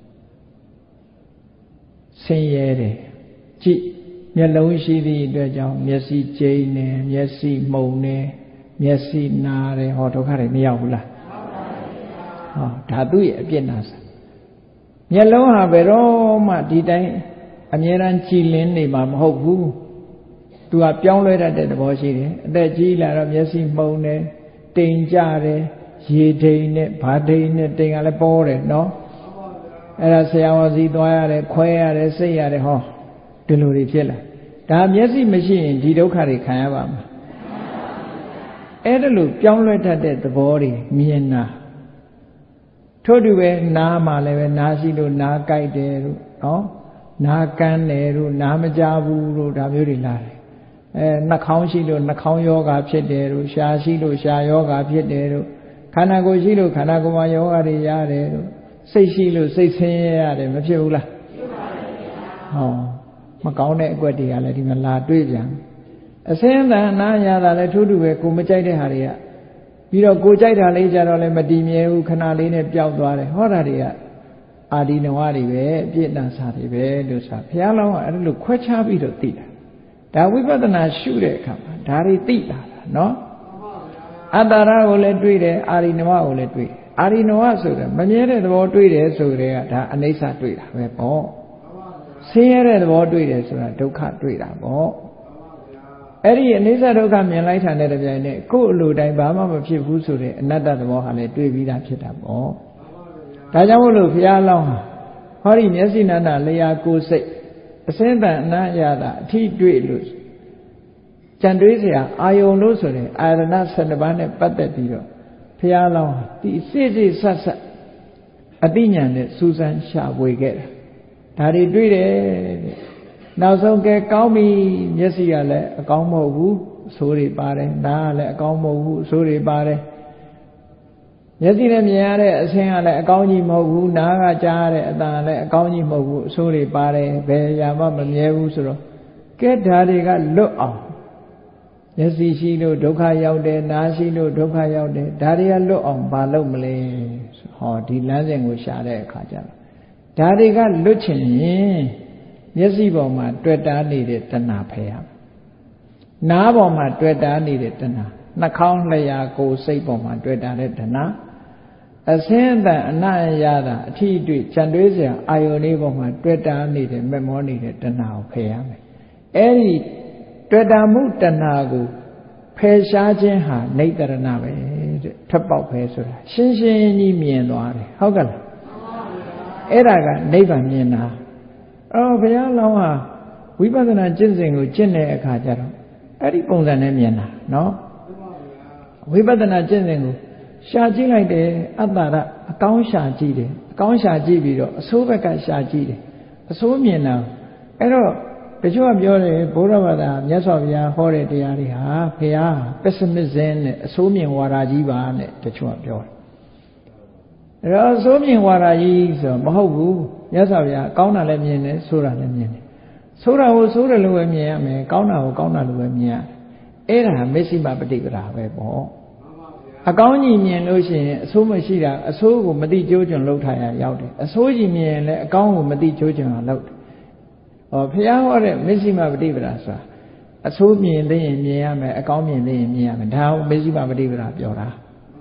ဆင်းရဲတယ်ကြည့်မျက်လုံးရှိသည့်အတွက်ကြောင့်မျက်စိကျိန်းနေမျက်စိမှုန်နေမျက်စိနာတယ်ဟောဒုက္ခတွေမရောက်ဘူးလားဟောဒါသူ့ရဲ့အပြစ်နာစာမျက်လုံးဟာဘယ်တော့မှဒီတိုင်းအမြဲတမ်းကြည်လင်းနေမှာမဟုတ်ဘူးသူကပြောင်းလဲတတ်တဲ့သဘောရှိတယ်အသက်ကြီးလာတော့မျက်စိမှုန်နေတိမ်ကြတယ်ရေထိန်နဲ့ဗာထိန်နဲ့တိမ်ကလည်းပေါ်တယ်နော်အဲ့ဒါဆရာဝန်စီသွားရတယ်ခွဲရတယ်စိတ်ရတယ်ဟောဒီလိုတွေဖြစ်လာဒါမျက်စိမရှိရင်ဒီဒုက္ခတွေခံရပါမှာအဲ့ဒါလို့ပြောင်းလဲတတ်တဲ့သဘောတွေမြင်တာထို့တူပဲနားမှာလည်းပဲနားရှိလို့နားကြိုက်တယ်လို့နော်နားကန်းတယ်လို့နားမကြားဘူးလို့ဒါမျိုးတွေလာတယ်နှာခေါင်းရှိလို့နှာခေါင်းယောဂါဖြစ်တယ်လို့ရှားရှိလို့ရှားယောဂါဖြစ်တယ်လို့ခန္ဓာကိုယ်ရှိလို့ခန္ဓာကိုယ်မှာယောဂါတွေရတယ်လို့စိတ်ရှိလို့စိတ်ဆင်းရဲရတယ်မဖြစ်ဘူးလားဖြစ်ပါဘူးဟောမကောင်းတဲ့အကွက်တွေကလည်းဒီမှာလာတွေ့ပြန်အစင်းတန်နာရတာလည်းထူးထူးပဲကိုမကြိုက်တဲ့ဟာတွေကပြီးတော့ကိုကြိုက်တာလေးကြတော့လည်းမတည်မြဲဘူးခဏလေးနဲ့ပျောက်သွားတယ်ဟောတာတွေကအာဒီနဝတွေပဲအပြစ်ဒဏ်စာတွေပဲလို့ဆိုတာဘုရားလောင်းကအဲ့လိုခွဲခြားပြီးတော့သိတာဒါဝိပဿနာရှုတဲ့အခါမှာဒါတွေသိတာနော်အတ္တရကိုလည်းတွေ့တယ်အာရိနဝကိုလည်းတွေ့တယ်အာရိနဝဆိုတဲ့မမြဲတဲ့သဘောတွေ့တယ်ဆိုတဲ့ကဒါအနိစ္စတွေ့တာပဲပေါ့ဆင်းရဲတဲ့သဘောတွေ့တယ်ဆိုတာဒုက္ခတွေ့တာပေါ့အဲ့ဒီအနိစ္စဒုက္ခမြင်လိုက်တာနဲ့တပြိုင်နက်ကိုယ်အလိုတိုင်းဘာမှမဖြစ်ဘူးဆိုတဲ့အနတ္တသဘောဟာလည်းတွေ့ပြီးသားဖြစ်တာပေါ့ဒါကြောင့်မို့လို့ဘုရားလောင်းဟာဟောဒီမျက်စိနာနာလျာကိုယ်စိတ်အစင်းတန်အနတ်ရတာအထီးတွေ့လို့ကြံတွေးเสียအာယုံလို့ဆိုတဲ့အာရဏ12ပါးနဲ့ပတ်သက်ပြီးတော့ဘုရားလောင်းဟာဒီစိစိဆက်ဆက်အတိညာနဲ့စူးစမ်းရှာဖွေခဲ့တာဒါတွေတွေ့တယ်တဲ့နောက်ဆုံးကဲကောင်းပြီမျက်စိကလည်းအကောင်းမဟုတ်ဘူးအဆိုးတွေပါတယ်နားကလည်းအကောင်းမဟုတ်ဘူးအဆိုးတွေပါတယ်မျက်စိနဲ့မြင်ရတဲ့အဆင်းကလည်းအကောင်းကြီးမဟုတ်ဘူးနားကကြားရတဲ့အသံကလည်းအကောင်းကြီးမဟုတ်ဘူးအဆိုးတွေပါတယ်ဘယ်ရာမှမမြဲဘူးဆိုတော့ကဲဒါတွေကလွတ်အောင်မျက်စိရှိလို့ဒုက္ခရောက်တယ်နားရှိလို့ဒုက္ခရောက်တယ်ဒါတွေကလွတ်အောင်မလုပ်မလဲဟောဒီလမ်းစဉ်ကိုရှာတဲ့အခါကျတော့ဒါတွေကလွတ်ချင်ရင်မျက်စိပေါ်မှာတွေ့တာနေတဲ့တဏှာဖယ်ရမယ်နားပေါ်မှာတွေ့တာနေတဲ့တဏှာနှာခေါင်းလျှာကိုယ်စိတ်ပေါ်မှာတွေ့တာတဲ့တဏှာအစင်းအတန်အနတ်ရတာအထီးအတွေ့ကြံတွေးစရာအာယုန်လေးပေါ်မှာတွေ့တာနေတဲ့မက်မောနေတဲ့တဏှာကိုဖယ်ရမယ်အဲ့ဒီတွေ့တာမှုတဏှာကိုဖယ်ရှားခြင်းဟာနိတ္တရဏပဲတဲ့ထွက်ပေါက်ပဲဆိုတာရှင်းရှင်းကြီးမြင်သွားတယ်ဟုတ်ကဲ့လားအဲ့ဒါကနိဗ္ဗာန်မြင်တာဘုရားလောင်းဟာဝိပဿနာကျင့်စဉ်ကိုကျင့်တဲ့အခါကျတော့အဲ့ဒီပုံစံနဲ့မြင်တာနော်ဝိပဿနာကျင့်စဉ်ကိုရှာကြည့်လိုက်တယ်အတ္တရအကောင်းရှာကြည့်တယ်အကောင်းရှာကြည့်ပြီးတော့အဆိုးဘက်ကရှာကြည့်တယ်အဆိုးမြင်တာအဲ့တော့တချို့ကပြောတယ်ဘုရားဘာသာမြတ်စွာဘုရားဟောတဲ့တရားတွေဟာဘုရား pessimism နဲ့အဆိုးမြင်ဝါဒကြီးပါနဲ့တချို့ကပြောတယ်အဲ့တော့အဆိုးမြင်ဝါဒကြီးဆိုမဟုတ်ဘူးမြတ်စွာဘုရားကောင်းတာလည်းမြင်တယ်ဆိုးတာလည်းမြင်တယ်ဆိုးတာကိုဆိုးတယ်လို့ပဲမြင်ရမယ်ကောင်းတာကိုကောင်းတာလို့ပဲမြင်ရအဲ့ဒါမစ္စိမပฏิပဒါပဲပေါ့အကောင်းကြီးမြင်လို့ရှိရင်အဆိုးမရှိတာအဆိုးကိုမသိကြိုးကြွန်လှုပ်ထားရရောက်တယ်အဆိုးကြီးမြင်ရင်လည်းအကောင်းကိုမသိကြိုးကြွန်အောင်လုပ်တယ်ဘုရားဟောတဲ့မစ္စိမပฏิပဒါဆိုတာအဆိုးမြင်သိရင်မြင်ရမယ်အကောင်းမြင်သိရင်မြင်ရမယ်ဒါကိုမစ္စိမပฏิပဒါပြောတာ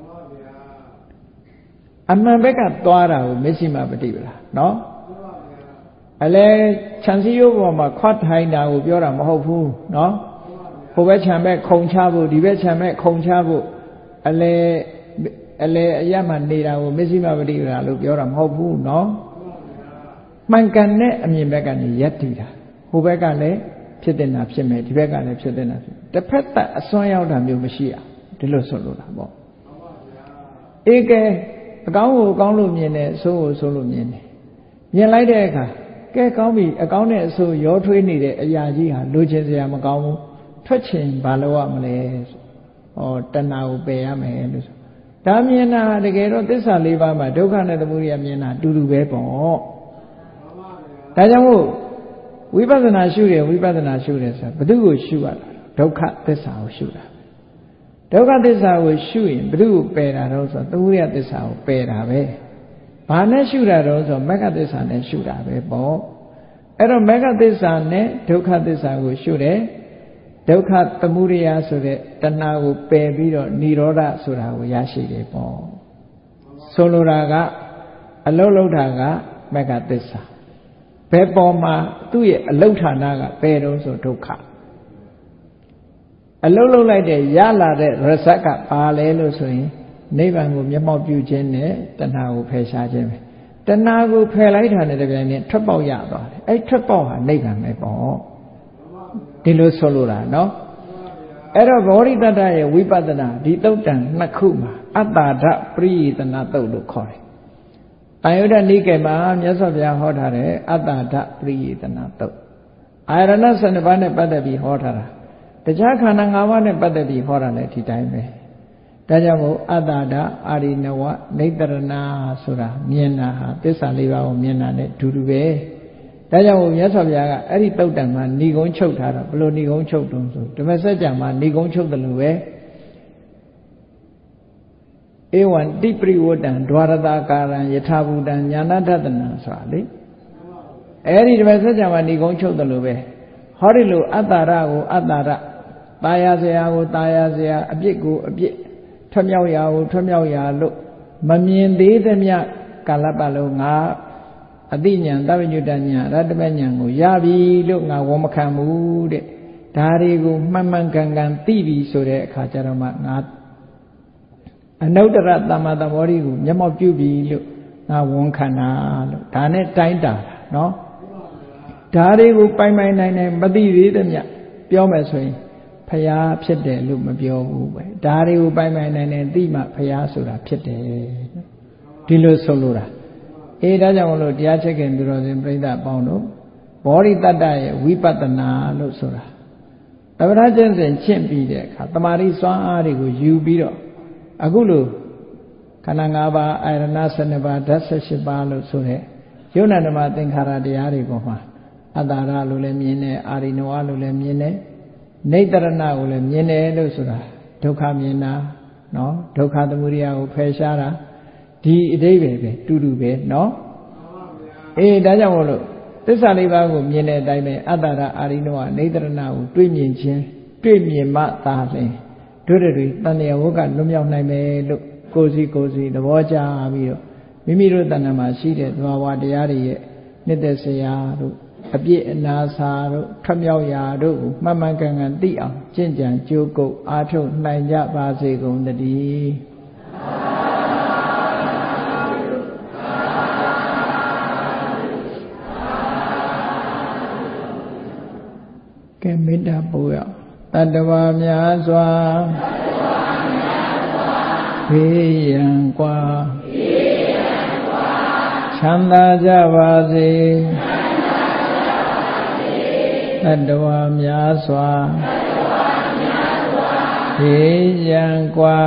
အမှန်ဘက်ကသွားတာကိုမစ္စိမပฏิပဒါနော်အလဲခြံစည်းရိုးပေါ်မှာခွတ်ထိုင်တာကိုပြောတာမဟုတ်ဘူးနော်ဟိုဘက်ခြံဘက်ခုံချဖို့ဒီဘက်ခြံဘက်ခုံချဖို့အလဲအရမှနေတာကိုမစ္စိမပฏิပဒါလို့ပြောတာမဟုတ်ဘူးနော်မှန်ကန်တဲ့အမြင်ဘက်ကနေရပ်တည်တာဟိုဘက်ကလည်းဖြစ်တင်တာဖြစ်မယ်ဒီဘက်ကလည်းဖြစ်တင်တာဖြစ်တစ်ဖက်သက်အစွမ်းရောက်တာမျိုးမရှိအောင်ဒီလိုဆိုလိုတာပေါ့အေကဲအကောင်းကိုအကောင်းလို့မြင်တယ်အဆိုးကိုအဆိုးလို့မြင်တယ်မြင်လိုက်တဲ့အခါ cái có bị có này số gió thuê này để nhà gì hả lôi trên xe mà có thoát trên bà lâu mà này tân nào bè mẹ đám nhiên là để cái đó tết sản lý ba mà đâu khăn này tụi mình nhiên là đủ bé bỏ đại trong ngũ Vipassana shu đấy sao bắt đầu shu à đâu khăn tết sản shu à đâu khăn tết sản shu in bắt đầu bè ra đâu sao tụi mình tết sản bè ra bé bà này shu ra đâu sao mấy cái tết sản này shu ra bé bỏ ở đó mấy cái tết sản này đâu khăn tết sản shu đấy đâu khăn tụi mình số đấy tân nào bè bị rồi niroda số nào giá trị đấy bỏ solo ra cái lâu thà cái mấy cái tết sản bé bỏ mà tụi lâu thà na cái bé đâu số đâu khăn lâu lại để giá là để rasa cả ba lẽ luôn rồi nếu bạn ngồi nhắm mau biểu trên này tân nào phê sa trên này tân nào phê lấy thằng này để này thất bảo giả rồi ấy thất bảo hả nếu bạn này bỏ đi lối solo ra nó ở đó Bodhidharma Vipassana đi tâu trần nát khu mà Attara Priyitana tâu được khỏi tại ở đây đi cái mà nhớ sao vậy họ thà đấy Attara Priyitana tâu ai ra nó sinh ra này bắt đầu bị họ thà để chắc khả năng ngã này bắt đầu bị họ thà này thì trái về đại gia ngũ Attara Arinawa Naitarana sura miền na tết sản lý bao miền na này đủ về đại gia ngũ nhớ sao vậy cái đi tâu trần mà ni công chốt thà rồi bao ni công chốt đúng rồi để mà sẽ chẳng mà ni công chốt được về Ewan Dipriwodan Dwarada Karan Yathabudan Nyanadadana sao đấy ấy thì bây giờ chẳng mà ni công chốt được về họ đi lu Attara của Attara Taya se áp thoát nhau ya lúc mà miền thế thế nhá cả là bà lâu ngã adi nhàn ta bên như đàn nhàn ra đêm nhàn ngồi ya bi lúc ngã gom kham mu đấy dari của man càng ti bi số đấy khá cha ra mà ngã Anuttara Tamadamori của nhắm mau chú bi lúc ngã gom khana lúc đàn này trái đà nó dari của bay mai này bắt đi đi thế nhá biểu mẹ xoay pháဖြစ်တယ်လို့မပြောဘူးပဲဒါတွေကိုပိုင်ပိုင်နိုင်နိုင်သိမှဖျားဆိုတာဖြစ်တယ်ဒီလိုဆိုလိုတာဒါကြောင့်မလို့တရားချက်ခင်သူတော်စင်ပြိဿအပေါင်းတို့ဘောဓိတတ္တရဲ့ဝိပဿနာလို့ဆိုတာသမထကျင့်စဉ်ချင့်ပြီးတဲ့အခါတမာတိစွမ်းအားတွေကိုယူပြီးတော့အခုလိုခန္ဓာ၅ပါးအာရဏ12ပါးဓာတ်18ပါးလို့ဆိုတဲ့ယုံနာဓမ္မသင်္ခါရတရားတွေပေါ်မှာအတ္တရလို့လည်းမြင်တယ်အာရိနဝလို့လည်းမြင်တယ်နေတရဏကိုလည်းမြင်တယ်လို့ဆိုတာဒုက္ခမြင်တာနော်ဒုက္ခသမုဒယကိုဖယ်ရှားတာဒီအဓိပ္ပာယ်ပဲတူတူပဲနော်ဒါကြောင့်မို့လို့သစ္စာလေးပါးကိုမြင်တဲ့အတိုင်းပဲအတ္တရအာရိနဝနေတရဏကိုတွေ့မြင်ခြင်းတွေ့မြင်မှသာလျှင်တို့တွေတဏှာဝကလွတ်မြောက်နိုင်မယ်လို့ကိုယ်စီသဘောကျပြီးတော့မိမိတို့တဏ္ဍာမှာရှိတဲ့သဘာဝတရားတွေရဲ့နှစ်သက်စရာတို့အပြည့်အနာစာတို့ထမြောက်ရာတို့ကိုမှန်မှန်ကန်ကန်သိအောင်ကျင့်ကြံကြိုးကုပ်အားထုတ်နိုင်ကြပါစေကုန်သတည်းကဲမေတ္တာပို့ရတတ္တဝါများစွာဘေးရန်ကွာချမ်းသာကြပါစေတတ္တဝါများစွာဘေးရန်ကွာ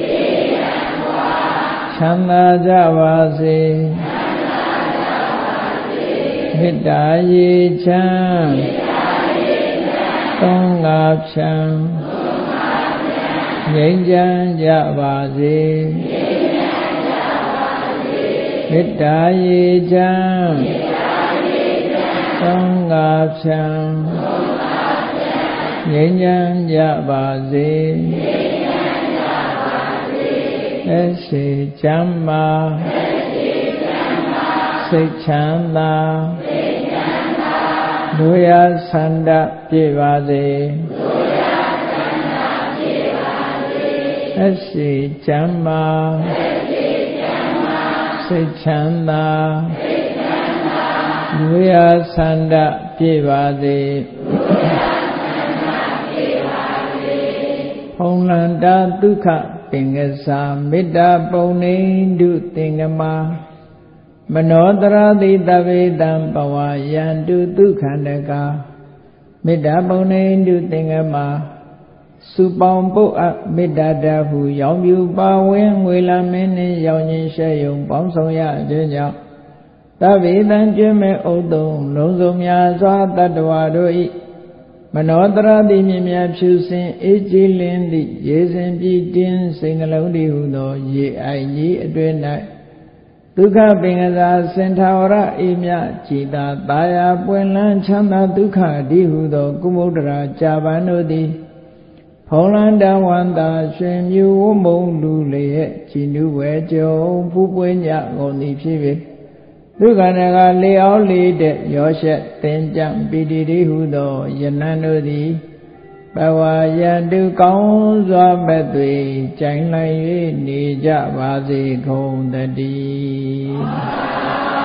ချမ်းသာကြပါစေမေတ္တာရေချမ်းသုံးငါဖြံငြိမ်းချမ်းကြပါစေမေတ္တာရေချမ်းသုံးငါဖြံငြိမ်းချမ်းကြပါစေသက်ရှိချမ်းသာစိတ်ချမ်းသာလူရဆန္ဒပြည့်ပါစေသက်ရှိချမ်းသာစိတ်ချမ်းသာလူရဆန္ဒပြည့်ပါစေဖုံလန္တာဒုက္ခသင်္ကစာမေတ္တာပုံနေတုသင်္ကမမနောတရာတိတဗေတံဘဝယန္တုဒုက္ခန္တကာမေတ္တာပုံနေတုသင်္ကမစုပေါင်းပုတ်အပ်မေတ္တာတဟုရောင်ပြူပါဝင်ငွေလာမင်းနှင့်ရောင်ခြင်းရှဲယုံပေါင်းဆောင်ရခြင်းကြောင့်တဗေတံကျွမ်းမဲ့ဥဒ္ဒုံလုံးစုံများစွာတတ္တဝါတို့၏မနောတရာတိမြင်များဖြူစင်အေးကြည်လင်းသည့်ရေစဉ်ပြည့်တင်းစိတ်နှလုံးတည်ဟုသောရေအိုင်ကြီးအတွင်၌ဒုက္ခပင်ကစားစင်ထာဝရအေးမြကြည်သာတာယာပွင့်လန်းချမ်းသာဒုက္ခဒီဟုသောကုမုဒ္ဒရာကြာပန်တို့သည်ဖုံးလန်းတဝန္တာရွှင်မြူဝမုံလူလျက်ကြည်နူးဝဲကြုံဖူးပွင့်ကြကုန်သည်ဖြစ်၍ဒုက္ခနကလေအောင်လေးတဲ့ရောရှက်တင်ကြံပီတိတိဟုသောယနံတို့သည်ဘဝယန္တုကောင်းစွာမဲ့သွေကြိုင်လိုက်၍နေကြပါစေကုန်တည်း